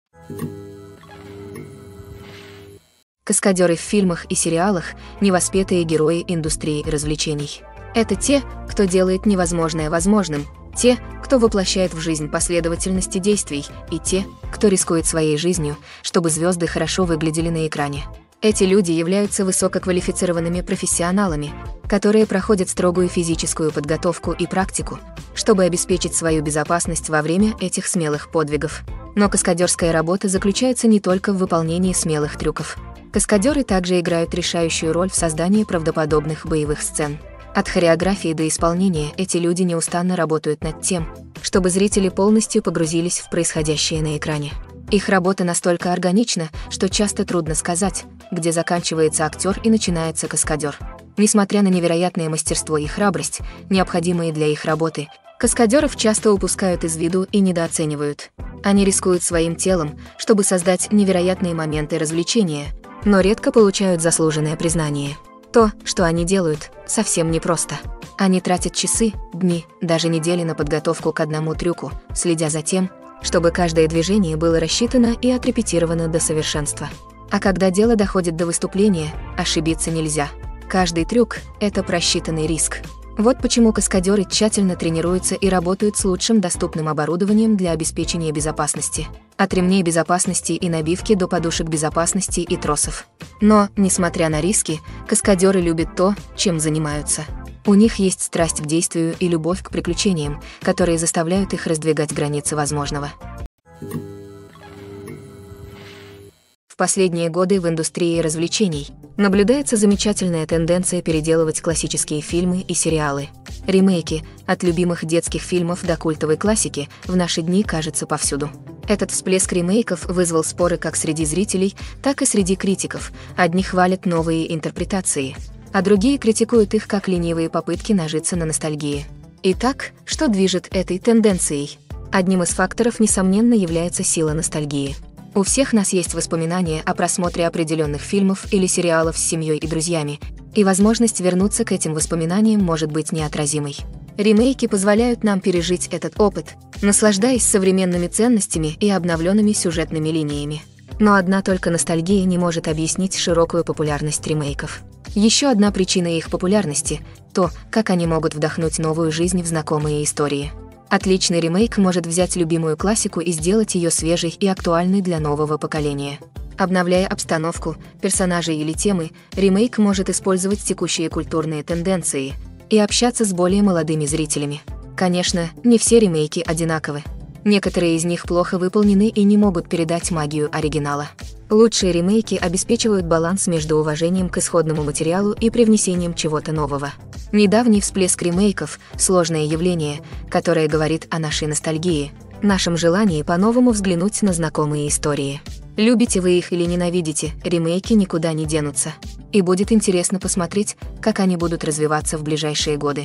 Каскадеры в фильмах и сериалах – невоспетые герои индустрии развлечений. Это те, кто делает невозможное возможным, те, кто воплощает в жизнь последовательности действий, и те, кто рискует своей жизнью, чтобы звезды хорошо выглядели на экране. Эти люди являются высококвалифицированными профессионалами, которые проходят строгую физическую подготовку и практику, чтобы обеспечить свою безопасность во время этих смелых подвигов. Но каскадерская работа заключается не только в выполнении смелых трюков. Каскадеры также играют решающую роль в создании правдоподобных боевых сцен. От хореографии до исполнения эти люди неустанно работают над тем, чтобы зрители полностью погрузились в происходящее на экране. Их работа настолько органична, что часто трудно сказать, где заканчивается актер и начинается каскадер. Несмотря на невероятное мастерство и храбрость, необходимые для их работы, каскадеров часто упускают из виду и недооценивают. Они рискуют своим телом, чтобы создать невероятные моменты развлечения, но редко получают заслуженное признание. То, что они делают, совсем непросто. Они тратят часы, дни, даже недели на подготовку к одному трюку, следя за тем, чтобы каждое движение было рассчитано и отрепетировано до совершенства. А когда дело доходит до выступления, ошибиться нельзя. Каждый трюк – это просчитанный риск. Вот почему каскадеры тщательно тренируются и работают с лучшим доступным оборудованием для обеспечения безопасности. От ремней безопасности и набивки до подушек безопасности и тросов. Но, несмотря на риски, каскадеры любят то, чем занимаются. У них есть страсть к действию и любовь к приключениям, которые заставляют их раздвигать границы возможного. В последние годы в индустрии развлечений наблюдается замечательная тенденция переделывать классические фильмы и сериалы. Ремейки, от любимых детских фильмов до культовой классики, в наши дни кажется повсюду. Этот всплеск ремейков вызвал споры как среди зрителей, так и среди критиков. Одни хвалят новые интерпретации, а другие критикуют их как ленивые попытки нажиться на ностальгии. Итак, что движет этой тенденцией? Одним из факторов, несомненно, является сила ностальгии. У всех нас есть воспоминания о просмотре определенных фильмов или сериалов с семьей и друзьями, и возможность вернуться к этим воспоминаниям может быть неотразимой. Ремейки позволяют нам пережить этот опыт, наслаждаясь современными ценностями и обновленными сюжетными линиями. Но одна только ностальгия не может объяснить широкую популярность ремейков. Еще одна причина их популярности – то, как они могут вдохнуть новую жизнь в знакомые истории. Отличный ремейк может взять любимую классику и сделать ее свежей и актуальной для нового поколения. Обновляя обстановку, персонажей или темы, ремейк может использовать текущие культурные тенденции и общаться с более молодыми зрителями. Конечно, не все ремейки одинаковы. Некоторые из них плохо выполнены и не могут передать магию оригинала. Лучшие ремейки обеспечивают баланс между уважением к исходному материалу и привнесением чего-то нового. Недавний всплеск ремейков – сложное явление, которое говорит о нашей ностальгии, нашем желании по-новому взглянуть на знакомые истории. Любите вы их или ненавидите, ремейки никуда не денутся. И будет интересно посмотреть, как они будут развиваться в ближайшие годы.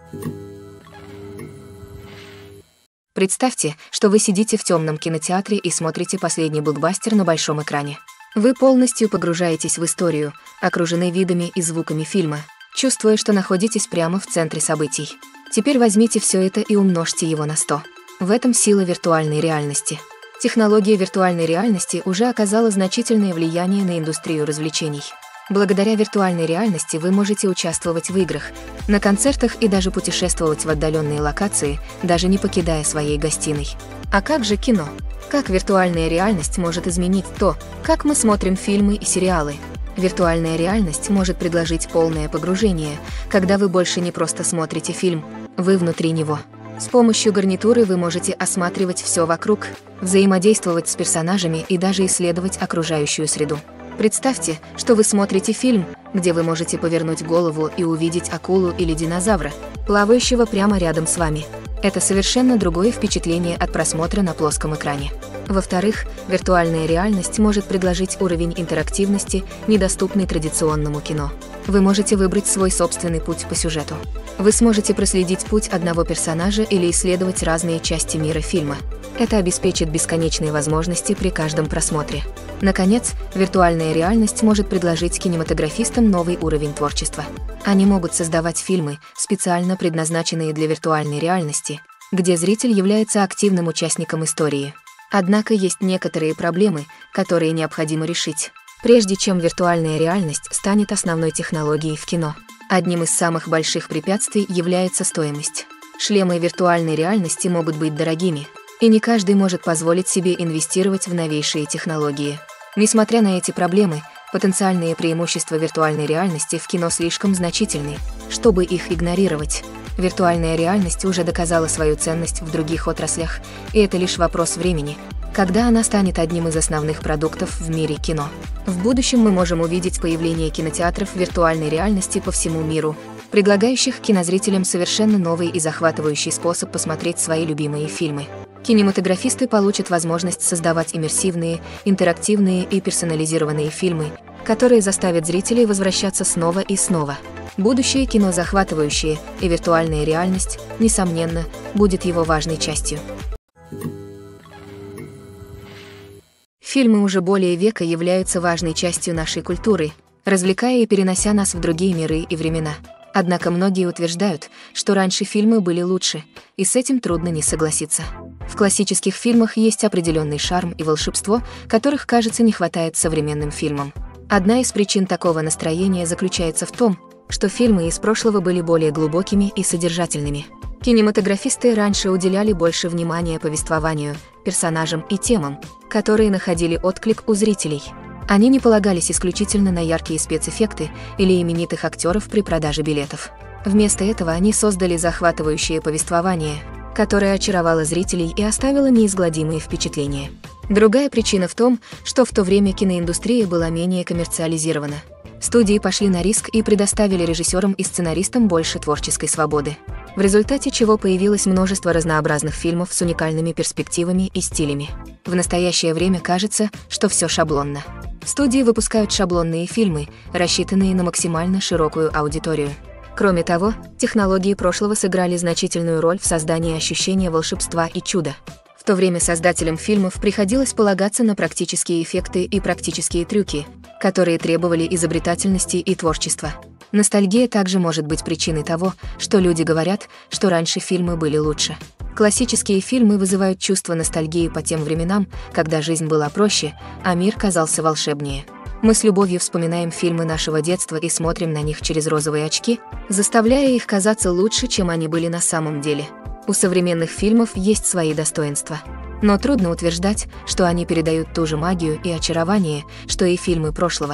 Представьте, что вы сидите в темном кинотеатре и смотрите последний блокбастер на большом экране. Вы полностью погружаетесь в историю, окружены видами и звуками фильма, чувствуя, что находитесь прямо в центре событий. Теперь возьмите все это и умножьте его на сто. В этом сила виртуальной реальности. Технология виртуальной реальности уже оказала значительное влияние на индустрию развлечений. Благодаря виртуальной реальности вы можете участвовать в играх, на концертах и даже путешествовать в отдаленные локации, даже не покидая своей гостиной. А как же кино? Как виртуальная реальность может изменить то, как мы смотрим фильмы и сериалы? Виртуальная реальность может предложить полное погружение, когда вы больше не просто смотрите фильм, вы внутри него. С помощью гарнитуры вы можете осматривать все вокруг, взаимодействовать с персонажами и даже исследовать окружающую среду. Представьте, что вы смотрите фильм, где вы можете повернуть голову и увидеть акулу или динозавра, плавающего прямо рядом с вами. Это совершенно другое впечатление от просмотра на плоском экране. Во-вторых, виртуальная реальность может предложить уровень интерактивности, недоступный традиционному кино. Вы можете выбрать свой собственный путь по сюжету. Вы сможете проследить путь одного персонажа или исследовать разные части мира фильма. Это обеспечит бесконечные возможности при каждом просмотре. Наконец, виртуальная реальность может предложить кинематографистам новый уровень творчества. Они могут создавать фильмы, специально предназначенные для виртуальной реальности, где зритель является активным участником истории. Однако есть некоторые проблемы, которые необходимо решить, прежде чем виртуальная реальность станет основной технологией в кино. Одним из самых больших препятствий является стоимость. Шлемы виртуальной реальности могут быть дорогими, и не каждый может позволить себе инвестировать в новейшие технологии. Несмотря на эти проблемы, потенциальные преимущества виртуальной реальности в кино слишком значительны, чтобы их игнорировать. Виртуальная реальность уже доказала свою ценность в других отраслях, и это лишь вопрос времени, когда она станет одним из основных продуктов в мире кино. В будущем мы можем увидеть появление кинотеатров виртуальной реальности по всему миру, предлагающих кинозрителям совершенно новый и захватывающий способ посмотреть свои любимые фильмы. Кинематографисты получат возможность создавать иммерсивные, интерактивные и персонализированные фильмы, которые заставят зрителей возвращаться снова и снова. Будущее кино захватывающее, и виртуальная реальность, несомненно, будет его важной частью. Фильмы уже более века являются важной частью нашей культуры, развлекая и перенося нас в другие миры и времена. Однако многие утверждают, что раньше фильмы были лучше, и с этим трудно не согласиться. В классических фильмах есть определенный шарм и волшебство, которых, кажется, не хватает современным фильмам. Одна из причин такого настроения заключается в том, что фильмы из прошлого были более глубокими и содержательными. Кинематографисты раньше уделяли больше внимания повествованию, персонажам и темам, которые находили отклик у зрителей. Они не полагались исключительно на яркие спецэффекты или именитых актеров при продаже билетов. Вместо этого они создали захватывающее повествование, которое очаровало зрителей и оставило неизгладимые впечатления. Другая причина в том, что в то время киноиндустрия была менее коммерциализирована. Студии пошли на риск и предоставили режиссерам и сценаристам больше творческой свободы, в результате чего появилось множество разнообразных фильмов с уникальными перспективами и стилями. В настоящее время кажется, что все шаблонно. Студии выпускают шаблонные фильмы, рассчитанные на максимально широкую аудиторию. Кроме того, технологии прошлого сыграли значительную роль в создании ощущения волшебства и чуда. В то время создателям фильмов приходилось полагаться на практические эффекты и практические трюки, которые требовали изобретательности и творчества. Ностальгия также может быть причиной того, что люди говорят, что раньше фильмы были лучше. Классические фильмы вызывают чувство ностальгии по тем временам, когда жизнь была проще, а мир казался волшебнее. Мы с любовью вспоминаем фильмы нашего детства и смотрим на них через розовые очки, заставляя их казаться лучше, чем они были на самом деле. У современных фильмов есть свои достоинства. Но трудно утверждать, что они передают ту же магию и очарование, что и фильмы прошлого.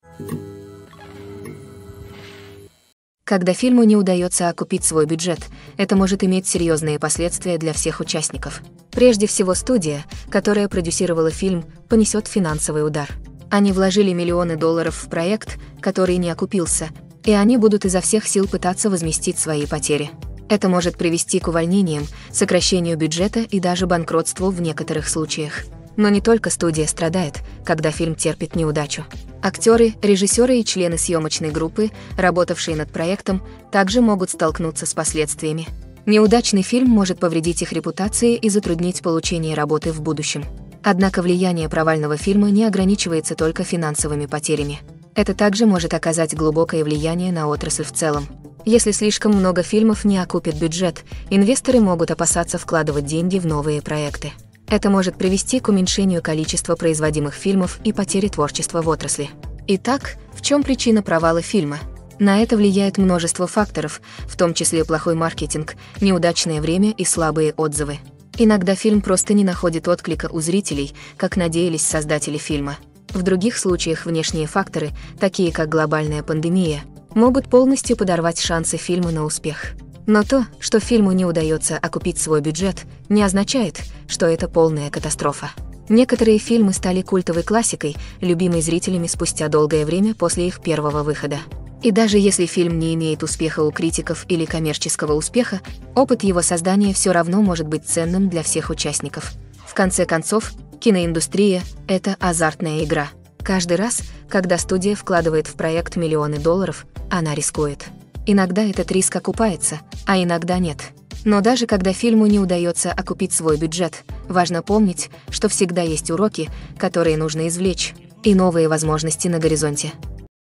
Когда фильму не удается окупить свой бюджет, это может иметь серьезные последствия для всех участников. Прежде всего, студия, которая продюсировала фильм, понесет финансовый удар. Они вложили миллионы долларов в проект, который не окупился, и они будут изо всех сил пытаться возместить свои потери. Это может привести к увольнениям, сокращению бюджета и даже банкротству в некоторых случаях. Но не только студия страдает, когда фильм терпит неудачу. Актеры, режиссеры и члены съемочной группы, работавшие над проектом, также могут столкнуться с последствиями. Неудачный фильм может повредить их репутации и затруднить получение работы в будущем. Однако влияние провального фильма не ограничивается только финансовыми потерями. Это также может оказать глубокое влияние на отрасль в целом. Если слишком много фильмов не окупит бюджет, инвесторы могут опасаться вкладывать деньги в новые проекты. Это может привести к уменьшению количества производимых фильмов и потере творчества в отрасли. Итак, в чем причина провала фильма? На это влияет множество факторов, в том числе плохой маркетинг, неудачное время и слабые отзывы. Иногда фильм просто не находит отклика у зрителей, как надеялись создатели фильма. В других случаях внешние факторы, такие как глобальная пандемия, могут полностью подорвать шансы фильма на успех. Но то, что фильму не удается окупить свой бюджет, не означает, что это полная катастрофа. Некоторые фильмы стали культовой классикой, любимой зрителями спустя долгое время после их первого выхода. И даже если фильм не имеет успеха у критиков или коммерческого успеха, опыт его создания все равно может быть ценным для всех участников. В конце концов, киноиндустрия – это азартная игра. Каждый раз, когда студия вкладывает в проект миллионы долларов, она рискует. Иногда этот риск окупается, а иногда нет. Но даже когда фильму не удается окупить свой бюджет, важно помнить, что всегда есть уроки, которые нужно извлечь, и новые возможности на горизонте.